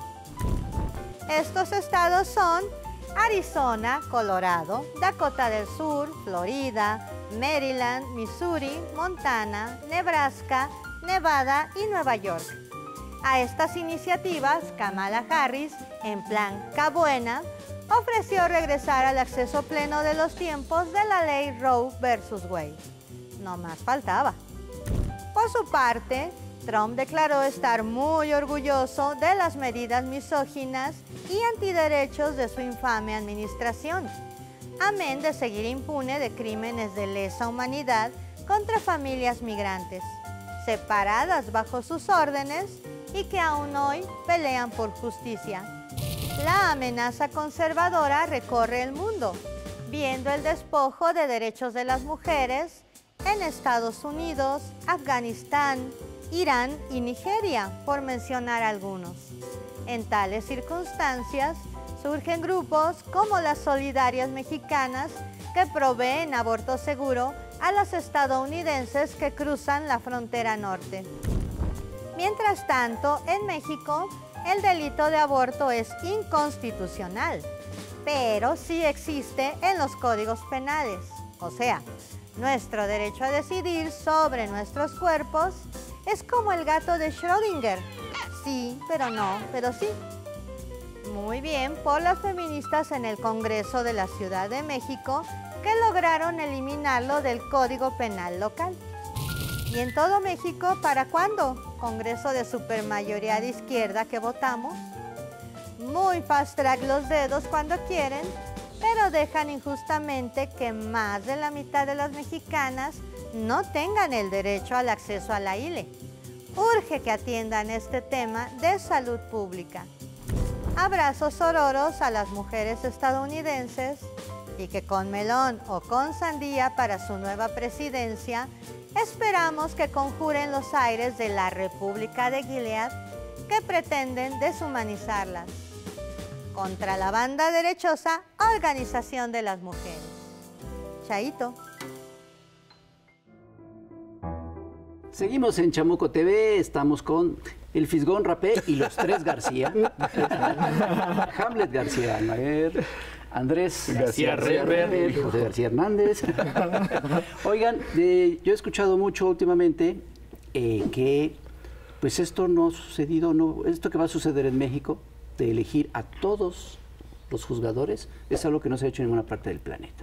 Estos estados son Arizona, Colorado, Dakota del Sur, Florida, Maryland, Missouri, Montana, Nebraska, Nevada y Nueva York. A estas iniciativas, Kamala Harris, en plan Cabuena, ofreció regresar al acceso pleno de los tiempos de la ley Roe versus Wade. No más faltaba. Por su parte, Trump declaró estar muy orgulloso de las medidas misóginas y antiderechos de su infame administración, amén de seguir impune de crímenes de lesa humanidad contra familias migrantes, separadas bajo sus órdenes y que aún hoy pelean por justicia. La amenaza conservadora recorre el mundo, viendo el despojo de derechos de las mujeres en Estados Unidos, Afganistán, Irán y Nigeria, por mencionar algunos. En tales circunstancias, surgen grupos como las Solidarias Mexicanas que proveen aborto seguro a las estadounidenses que cruzan la frontera norte. Mientras tanto, en México, el delito de aborto es inconstitucional, pero sí existe en los códigos penales. O sea, nuestro derecho a decidir sobre nuestros cuerpos es como el gato de Schrödinger. Sí, pero no, pero sí. Muy bien por las feministas en el Congreso de la Ciudad de México que lograron eliminarlo del Código Penal local. ¿Y en todo México para cuándo? Congreso de supermayoría de izquierda que votamos. Muy fast track los dedos cuando quieren, pero dejan injustamente que más de la mitad de las mexicanas no tengan el derecho al acceso a la I L E. Urge que atiendan este tema de salud pública. Abrazos ororos a las mujeres estadounidenses y que con melón o con sandía para su nueva presidencia, esperamos que conjuren los aires de la República de Gilead que pretenden deshumanizarlas. Contra la banda derechosa, Organización de las Mujeres. Chaito. Seguimos en Chamuco T V, estamos con el Fisgón Rapé y los tres García. Hamlet García Almaguer, Andrés García Reper, José García Hernández. Oigan, eh, yo he escuchado mucho últimamente eh, que pues esto no ha sucedido, no, esto que va a suceder en México, de elegir a todos los juzgadores, es algo que no se ha hecho en ninguna parte del planeta.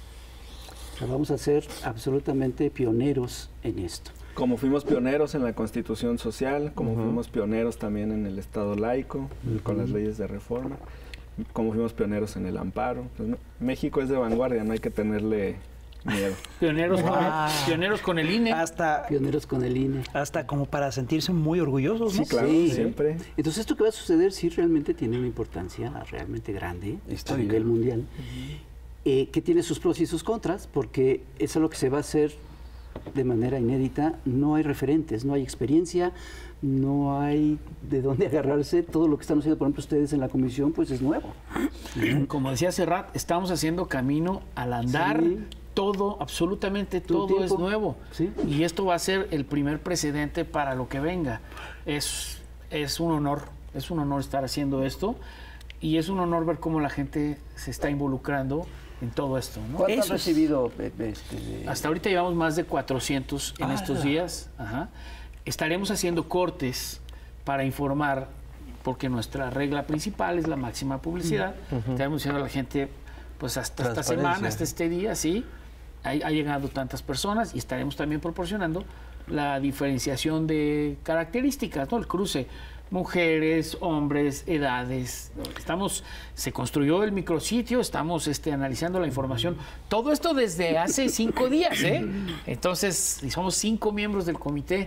O sea, vamos a ser absolutamente pioneros en esto. Como fuimos pioneros en la Constitución Social, como uh-huh. fuimos pioneros también en el Estado laico, uh-huh. con las leyes de reforma, como fuimos pioneros en el amparo. Pues, no, México es de vanguardia, no hay que tenerle miedo. Pioneros, wow. con, pioneros con el I N E. Hasta, pioneros con el I N E. Hasta como para sentirse muy orgullosos, ¿no? Sí, claro, sí. siempre. Entonces, esto que va a suceder sí realmente tiene una importancia realmente grande Histórica. a nivel mundial, uh-huh. eh, que tiene sus pros y sus contras, porque eso es lo que se va a hacer de manera inédita. No hay referentes, no hay experiencia, no hay de dónde agarrarse. Todo lo que están haciendo, por ejemplo, ustedes en la comisión, pues es nuevo. Como decía Serrat, estamos haciendo camino al andar. Sí. Todo, absolutamente todo, todo es nuevo. ¿Sí? Y esto va a ser el primer precedente para lo que venga. Es, es un honor, es un honor estar haciendo esto y es un honor ver cómo la gente se está involucrando en todo esto, ¿no? ¿Cuánto Eso han recibido? Este, de... Hasta ahorita llevamos más de cuatrocientos en ah, estos la... días. Ajá. Estaremos haciendo cortes para informar, porque nuestra regla principal es la máxima publicidad. Uh-huh. Estaremos diciendo a la gente, pues hasta esta semana, hasta este día, sí, ha, ha llegado tantas personas, y estaremos también proporcionando la diferenciación de características, ¿no? El cruce. Mujeres, hombres, edades. Estamos, se construyó el micrositio, estamos este, analizando la información. Todo esto desde hace cinco días, ¿eh? Entonces, somos cinco miembros del comité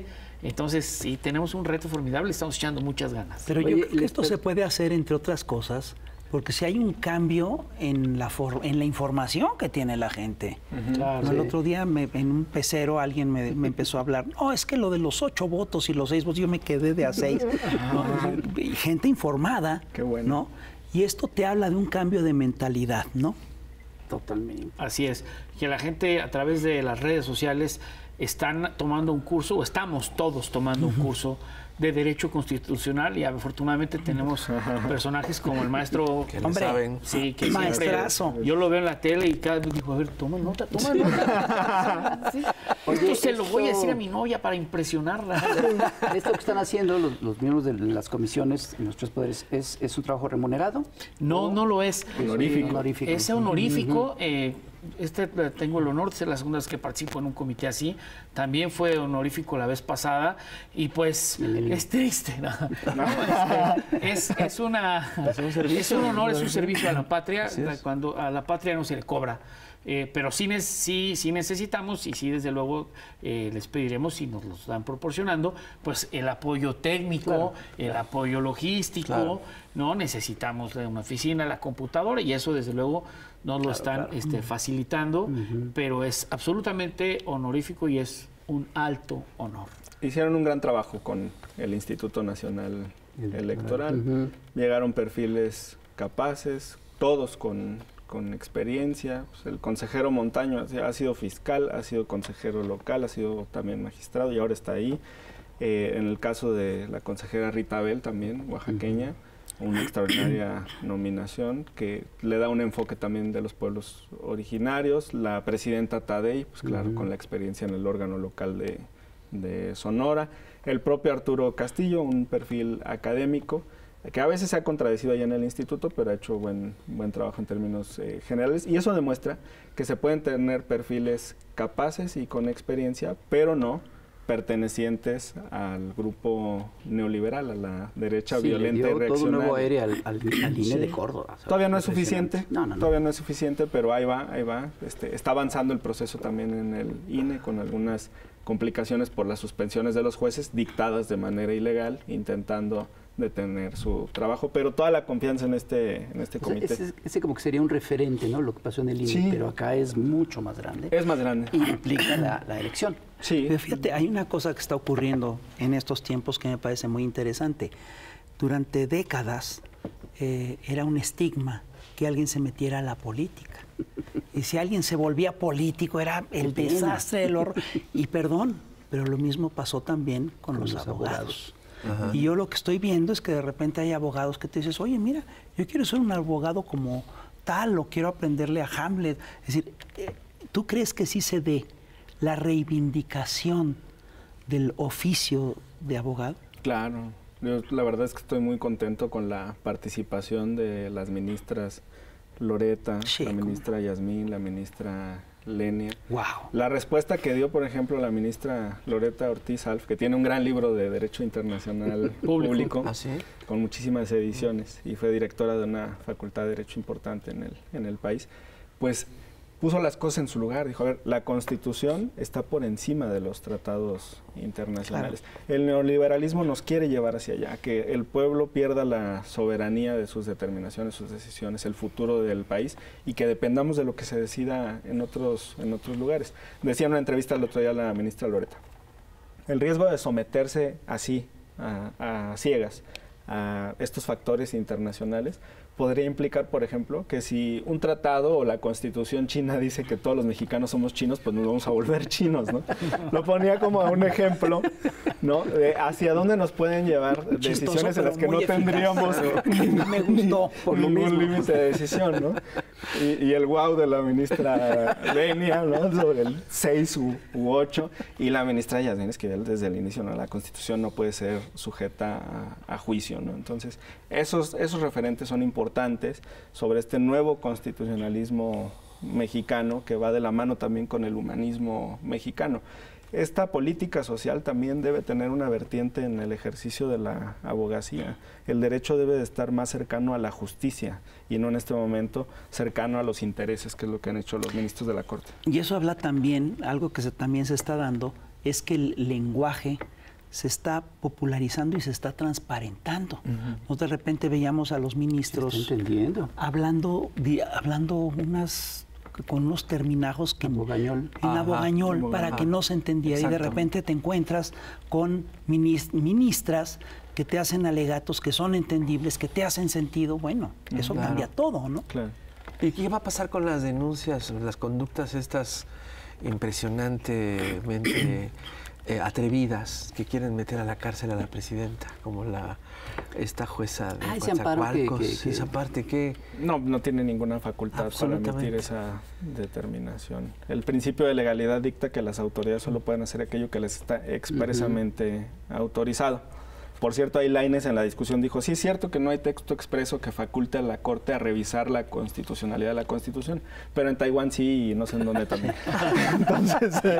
Entonces, sí, tenemos un reto formidable, estamos echando muchas ganas. Pero Oye, yo creo que les esto pre- se puede hacer, entre otras cosas, porque si hay un cambio en la, for- en la información que tiene la gente. Claro. No, el Sí. otro día me- en un pecero alguien me, me empezó a hablar, no, es que lo de los ocho votos y los seis votos, yo me quedé de a seis. ¿no? Y gente informada, Qué bueno. ¿no? Y esto te habla de un cambio de mentalidad, ¿no? Totalmente. Así es, que la gente a través de las redes sociales están tomando un curso, o estamos todos tomando un curso de Derecho Constitucional y afortunadamente tenemos personajes como el maestro... Que le Hombre, saben. Sí, que Maestrazo. siempre... Yo lo veo en la tele y cada vez digo, a ver, toma nota, toma nota. Sí. Esto se lo voy a decir a mi novia para impresionarla. Esto que están haciendo los, los miembros de las comisiones en los tres poderes, ¿es, es un trabajo remunerado? No, no lo es. Honorífico. Honorífico. Es honorífico. eh, este eh, tengo el honor de ser la segunda vez que participo en un comité así. También fue honorífico la vez pasada y pues es triste. ¿no? No, este, es, es una es un honor, es un servicio a la patria. Cuando a la patria no se le cobra. Eh, pero sí, ne- sí, sí necesitamos y sí, desde luego, eh, les pediremos, si nos los dan proporcionando, pues el apoyo técnico, el apoyo logístico, Claro. ¿no? Necesitamos de una oficina, la computadora y eso, desde luego, nos lo están este, facilitando, pero es absolutamente honorífico y es un alto honor. Hicieron un gran trabajo con el Instituto Nacional Electoral. Ujú. Llegaron perfiles capaces, todos con, con experiencia. Pues el consejero Montaño ha sido fiscal, ha sido consejero local, ha sido también magistrado y ahora está ahí. Eh, en el caso de la consejera Rita Abel, también oaxaqueña, una extraordinaria nominación que le da un enfoque también de los pueblos originarios. La presidenta Tadei, pues claro, con la experiencia en el órgano local de, de Sonora. El propio Arturo Castillo, un perfil académico, que a veces se ha contradecido allá en el instituto, pero ha hecho buen, buen trabajo en términos eh, generales. Y eso demuestra que se pueden tener perfiles capaces y con experiencia, pero no pertenecientes al grupo neoliberal, a la derecha Sí, le violenta dio y todo un nuevo reaccionaria. aire al, al, al I N E Sí. de Córdoba. o sea, Todavía no es impresionante. suficiente, No, no, no. todavía no es suficiente, pero ahí va, ahí va. Este, está avanzando el proceso también en el I N E con algunas complicaciones por las suspensiones de los jueces dictadas de manera ilegal, intentando detener su trabajo, pero toda la confianza en este, en este O sea, comité. ese, ese como que sería un referente, ¿no? Lo que pasó en el I N E, Sí. pero acá es mucho más grande. Es más grande. Y implica la, la elección. Sí. Pero fíjate, hay una cosa que está ocurriendo en estos tiempos que me parece muy interesante. Durante décadas eh, era un estigma que alguien se metiera a la política. Y si alguien se volvía político era el Qué pena. desastre, el horror. Y perdón, pero lo mismo pasó también con, Con los, los abogados. abogados. Y yo lo que estoy viendo es que de repente hay abogados que te dices, oye, mira, yo quiero ser un abogado como tal, o quiero aprenderle a Hamlet. Es decir, eh, ¿tú crees que sí se dé la reivindicación del oficio de abogado? Claro, yo la verdad es que estoy muy contento con la participación de las ministras Loreta, Sí, la cómo ministra Yasmín, la ministra Lenia. ¡Wow! La respuesta que dio, por ejemplo, la ministra Loreta Ortiz Alf, que tiene un gran libro de Derecho Internacional Público. Público, ¿Ah, sí? con muchísimas ediciones, y fue directora de una facultad de Derecho importante en el, en el país, pues puso las cosas en su lugar. Dijo, a ver, la Constitución está por encima de los tratados internacionales. El neoliberalismo nos quiere llevar hacia allá, que el pueblo pierda la soberanía de sus determinaciones, sus decisiones, el futuro del país, y que dependamos de lo que se decida en otros, en otros lugares. Decía en una entrevista el otro día la ministra Loreta, el riesgo de someterse así, a, a ciegas, a estos factores internacionales, podría implicar, por ejemplo, que si un tratado o la Constitución china dice que todos los mexicanos somos chinos, pues nos vamos a volver chinos, ¿no? Lo ponía como un ejemplo, ¿no? De hacia dónde nos pueden llevar Chistoso, decisiones en las que pero no muy eficaz. tendríamos Me gustó, por lo ningún mismo. límite de decisión, ¿no? Y, y el wow de la ministra Lenia, ¿no? Sobre el seis u, u ocho, y la ministra Yasmín Esquivel desde el inicio, ¿no? La Constitución no puede ser sujeta a, a juicio, ¿no? Entonces, esos, esos referentes son importantes sobre este nuevo constitucionalismo mexicano que va de la mano también con el humanismo mexicano. Esta política social también debe tener una vertiente en el ejercicio de la abogacía. El derecho debe de estar más cercano a la justicia y no en este momento cercano a los intereses, que es lo que han hecho los ministros de la Corte. Y eso habla también, algo que se, también se está dando, es que el lenguaje se está popularizando y se está transparentando. Uh-huh. ¿No? De repente veíamos a los ministros entendiendo. hablando, di, hablando unas, con unos terminajos que abogañol. en Ajá, abogañol abogañol. para que no se entendiera. Y de repente te encuentras con ministras que te hacen alegatos que son entendibles, que te hacen sentido. Bueno, eso claro. cambia todo, ¿no? Claro. ¿Y qué va a pasar con las denuncias, las conductas estas impresionantemente eh, atrevidas que quieren meter a la cárcel a la presidenta, como la esta jueza de ah, ese amparo que, que, que... esa parte que no no tiene ninguna facultad para emitir esa determinación. El principio de legalidad dicta que las autoridades solo pueden hacer aquello que les está expresamente uh-huh. autorizado. Por cierto, ahí Lainez en la discusión dijo, sí es cierto que no hay texto expreso que faculte a la Corte a revisar la constitucionalidad de la Constitución, pero en Taiwán sí y no sé en dónde también. Entonces, eh,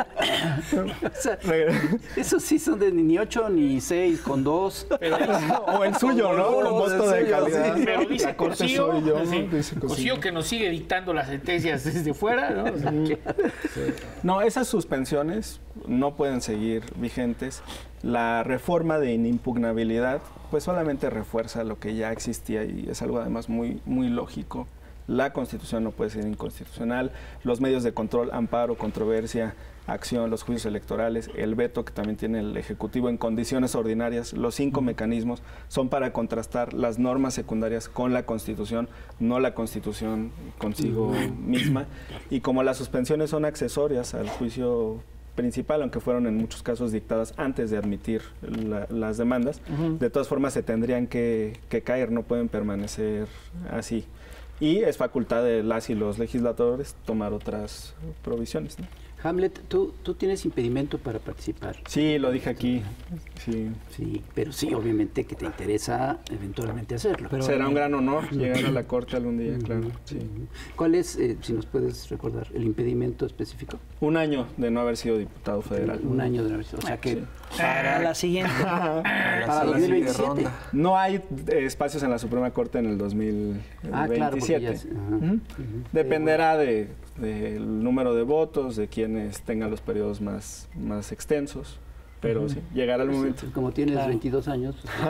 o sea, esos sí son de ni ocho ni seis con dos. Pero, o el suyo, ¿no? Con voto de calidad. Sí, pero dice la Corte Cosío, soy yo, sí. dice Cosío que nos sigue dictando las sentencias desde fuera, ¿no? O sea, sí. No, esas suspensiones no pueden seguir vigentes. La reforma de inimpugnabilidad pues solamente refuerza lo que ya existía y es algo además muy, muy lógico. La Constitución no puede ser inconstitucional, los medios de control, amparo, controversia, acción, los juicios electorales, el veto que también tiene el Ejecutivo en condiciones ordinarias, los cinco uh-huh. mecanismos son para contrastar las normas secundarias con la Constitución, no la Constitución consigo uh-huh. misma. Y como las suspensiones son accesorias al juicio principal, aunque fueron en muchos casos dictadas antes de admitir la, las demandas, uh-huh. de todas formas se tendrían que, que caer, no pueden permanecer así. Y es facultad de las y los legisladores tomar otras provisiones, ¿no? Hamlet, ¿tú, tú tienes impedimento para participar? Sí, lo dije aquí. Sí, sí, pero sí, obviamente que te interesa eventualmente hacerlo. Pero será un gran honor llegar a la Corte algún día, uh-huh. claro. Sí. ¿Cuál es, eh, si nos puedes recordar, el impedimento específico? Un año de no haber sido diputado federal. Un año de no haber sido, o sea que... Sí. Para la siguiente. Para la dos mil veintisiete. No hay eh, espacios en la Suprema Corte en el dos mil veintisiete. Ah, claro, ya es, uh-huh. Uh-huh. Uh-huh. Dependerá de del número de votos, de quienes tengan los periodos más, más extensos, pero uh-huh. sí, llegará el momento. Pues, como tienes claro. veintidós años.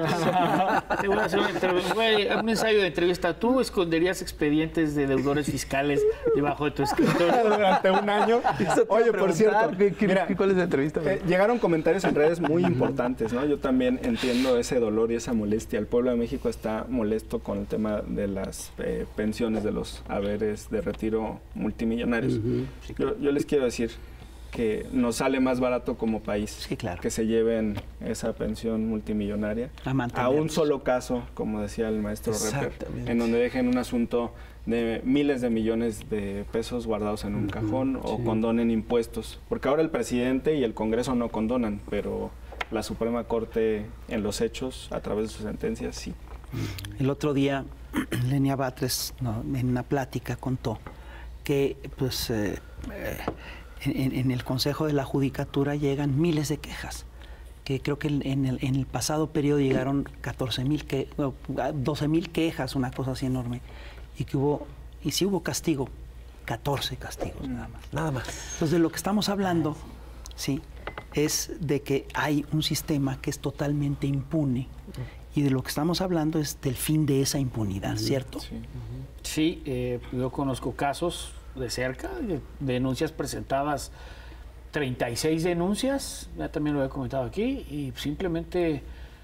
Te voy a hacer un, entrev- un ensayo de entrevista. ¿Tú esconderías expedientes de deudores fiscales debajo de tu escritorio? Durante un año. Oye, por cierto, ¿qué, qué, mira, ¿cuál es la entrevista? Eh, llegaron comentarios en redes muy importantes, ¿no? Yo también entiendo ese dolor y esa molestia. El pueblo de México está molesto con el tema de las eh, pensiones, de los haberes de retiro multimillonarios. Uh-huh. Sí, claro. yo, yo les quiero decir que nos sale más barato como país sí, claro. que se lleven esa pensión multimillonaria a, a un solo caso, como decía el maestro Repper, en donde dejen un asunto de miles de millones de pesos guardados en un uh-huh, cajón o sí. condonen impuestos, porque ahora el presidente y el Congreso no condonan, pero la Suprema Corte en los hechos, a través de sus sentencias, sí. El otro día Lenia Batres, no, en una plática contó que pues eh, eh, En, en el Consejo de la Judicatura llegan miles de quejas, que creo que en el, en el pasado periodo llegaron catorce mil que, doce mil quejas, una cosa así enorme, y que hubo, y sí hubo castigo, catorce castigos nada más. Nada más. Entonces de lo que estamos hablando, sí, es de que hay un sistema que es totalmente impune, y de lo que estamos hablando es del fin de esa impunidad, uh-huh. ¿cierto? Sí, uh-huh. sí eh, yo conozco casos de cerca, de denuncias presentadas, treinta y seis denuncias, ya también lo he comentado aquí, y simplemente...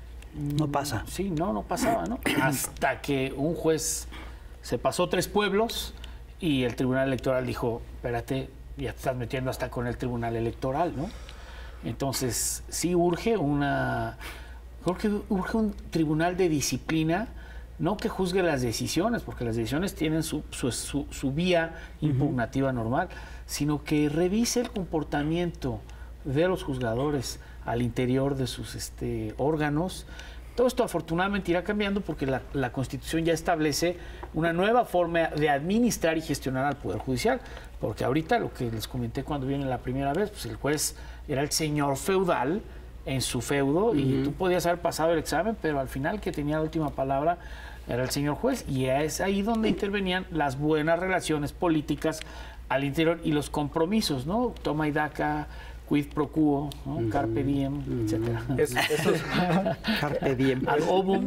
No pasa. Sí, no, no pasaba, ¿no? Hasta que un juez se pasó tres pueblos y el Tribunal Electoral dijo, espérate, ya te estás metiendo hasta con el Tribunal Electoral, ¿no? Entonces, sí urge una... Creo que urge un tribunal de disciplina, no que juzgue las decisiones, porque las decisiones tienen su, su, su, su vía impugnativa uh-huh. normal, sino que revise el comportamiento de los juzgadores al interior de sus este, órganos. Todo esto afortunadamente irá cambiando porque la, la Constitución ya establece una nueva forma de administrar y gestionar al Poder Judicial, porque ahorita lo que les comenté cuando vine la primera vez, pues el juez era el señor feudal en su feudo uh-huh. y tú podías haber pasado el examen, pero al final que tenía la última palabra era el señor juez, y es ahí donde intervenían las buenas relaciones políticas al interior y los compromisos, ¿no? Toma y daca, quid pro quo, ¿no? Mm. Carpe diem, Mm. etcétera. Es- esos- Carpe diem. Ad ovum.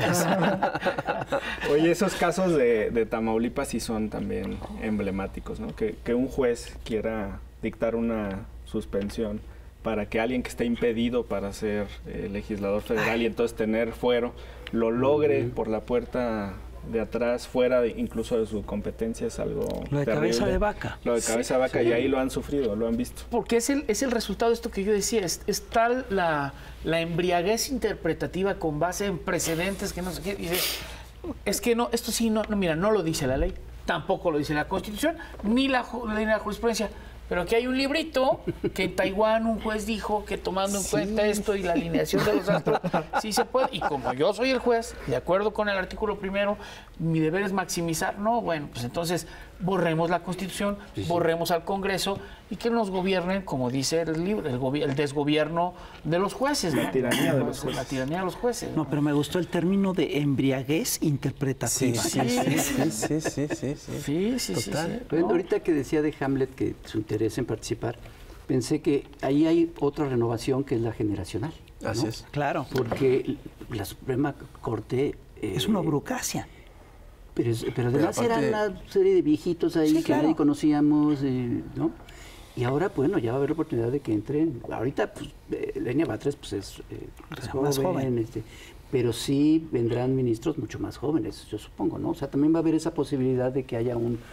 Oye, esos casos de, de Tamaulipas sí son también emblemáticos, ¿no? Que, que un juez quiera dictar una suspensión para que alguien que esté impedido para ser eh, legislador federal y entonces tener fuero, lo logre por la puerta de atrás, fuera de- incluso de su competencia, es algo Lo de terrible. cabeza de vaca. Lo de cabeza de vaca, y ahí lo han sufrido, lo han visto. Porque es el, es el resultado de esto que yo decía, es, es tal la, la embriaguez interpretativa con base en precedentes que no sé qué. Dice, es que no, esto sí, no, no, mira, no lo dice la ley, tampoco lo dice la Constitución, ni la, ju- ni la jurisprudencia. Pero aquí hay un librito que en Taiwán un juez dijo que tomando en cuenta esto y la alineación de los astros, sí se puede. Y como yo soy el juez, de acuerdo con el artículo primero, mi deber es maximizar. No, bueno, pues entonces borremos la Constitución, borremos al Congreso y que nos gobiernen, como dice el libro, el, gobi- el desgobierno de los jueces. La ¿no? tiranía de los La jueces. tiranía de los jueces. ¿no? No, pero me gustó el término de embriaguez Sí, interpretativa. sí, sí, sí, sí, sí, sí, sí. Sí, sí, sí. Total. sí. Bueno, No. ahorita que decía de Hamlet que su interés en participar, pensé que ahí hay otra renovación que es la generacional. ¿no? Así es. Claro, Porque la Suprema Corte... eh, es una burocracia. Pero, es- pero además aparte- era una serie de viejitos ahí Sí, que claro. nadie conocíamos, eh, ¿no? Y ahora, bueno, ya va a haber la oportunidad de que entren. Ahorita, pues, eh, Lenia Batres, pues, es, eh, es Pero más joven. este, pero sí vendrán ministros mucho más jóvenes, yo supongo, ¿no? O sea, también va a haber esa posibilidad de que haya un,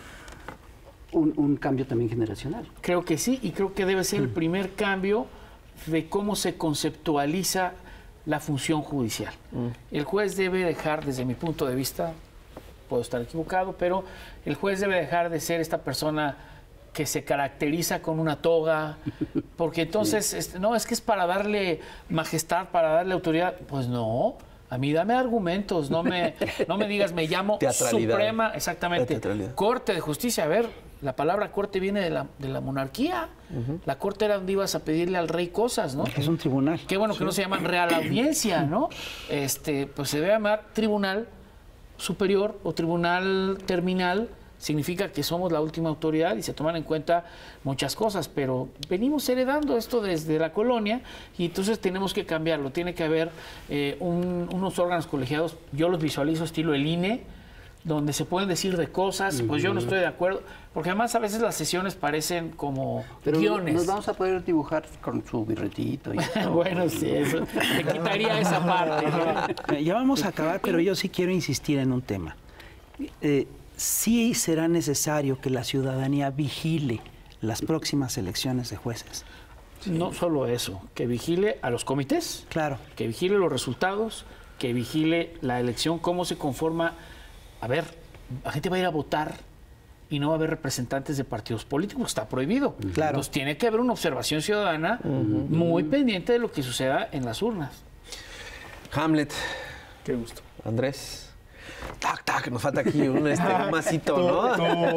un, un cambio también generacional. Creo que sí, y creo que debe ser el primer cambio de cómo se conceptualiza la función judicial. El juez debe dejar, desde mi punto de vista, puedo estar equivocado, pero el juez debe dejar de ser esta persona que se caracteriza con una toga, porque entonces, este, no, es que es para darle majestad, para darle autoridad. Pues no, a mí dame argumentos, no me, no me digas, me llamo Teatralidad. Suprema, La exactamente, teatralidad. Corte de Justicia. A ver, la palabra corte viene de la, de la monarquía. La corte era donde ibas a pedirle al rey cosas, ¿no? Es un tribunal. Qué bueno que no se llaman Real Audiencia, ¿no? Este, pues se debe llamar Tribunal Superior o Tribunal Terminal. Significa que somos la última autoridad y se toman en cuenta muchas cosas, pero venimos heredando esto desde la colonia y entonces tenemos que cambiarlo. Tiene que haber eh, un- unos órganos colegiados, yo los visualizo estilo el I N E, donde se pueden decir de cosas, pues yo no estoy de acuerdo, porque además a veces las sesiones parecen como Pero guiones. nos vamos a poder dibujar con su birretito. Y todo. Bueno, sí, eso. Le quitaría esa parte, ¿no? Eh, Ya vamos a acabar, pero yo sí quiero insistir en un tema. Eh, sí será necesario que la ciudadanía vigile las próximas elecciones de jueces. No solo eso, que vigile a los comités, Claro. que vigile los resultados, que vigile la elección, cómo se conforma. A ver, la gente va a ir a votar y no va a haber representantes de partidos políticos, está prohibido. Claro. Entonces tiene que haber una observación ciudadana muy pendiente de lo que suceda en las urnas. Hamlet, Qué gusto. Andrés. Tac, tac, nos falta aquí un, este, un masito, ¿no?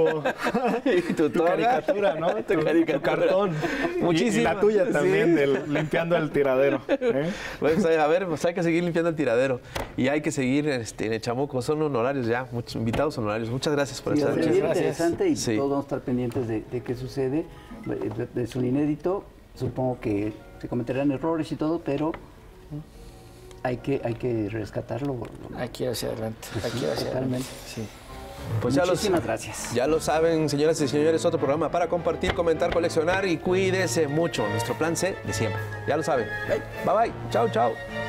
Tu, tu, tu toga. caricatura, ¿no? Tu, tu caricatura. cartón. Muchísimas. Y, y la tuya Sí. también, del, limpiando el tiradero. ¿eh? Pues, a ver, pues hay que seguir limpiando el tiradero. Y hay que seguir este, en el Chamuco. Son honorarios ya, muchos invitados honorarios. Muchas gracias por Sí, estar va a ser aquí. bien interesante y Sí. todos vamos a estar pendientes de, de qué sucede. Es un inédito, supongo que se cometerán errores y todo, pero hay que, hay que rescatarlo. Hay que ir hacia adelante, hay que ir hacia Totalmente. adelante. Sí. Pues ya los, Muchísimas gracias. ya lo saben, señoras y señores, otro programa para compartir, comentar, coleccionar y cuídese mucho. Nuestro plan C de siempre. Ya lo saben. Bye bye. Chao, chao.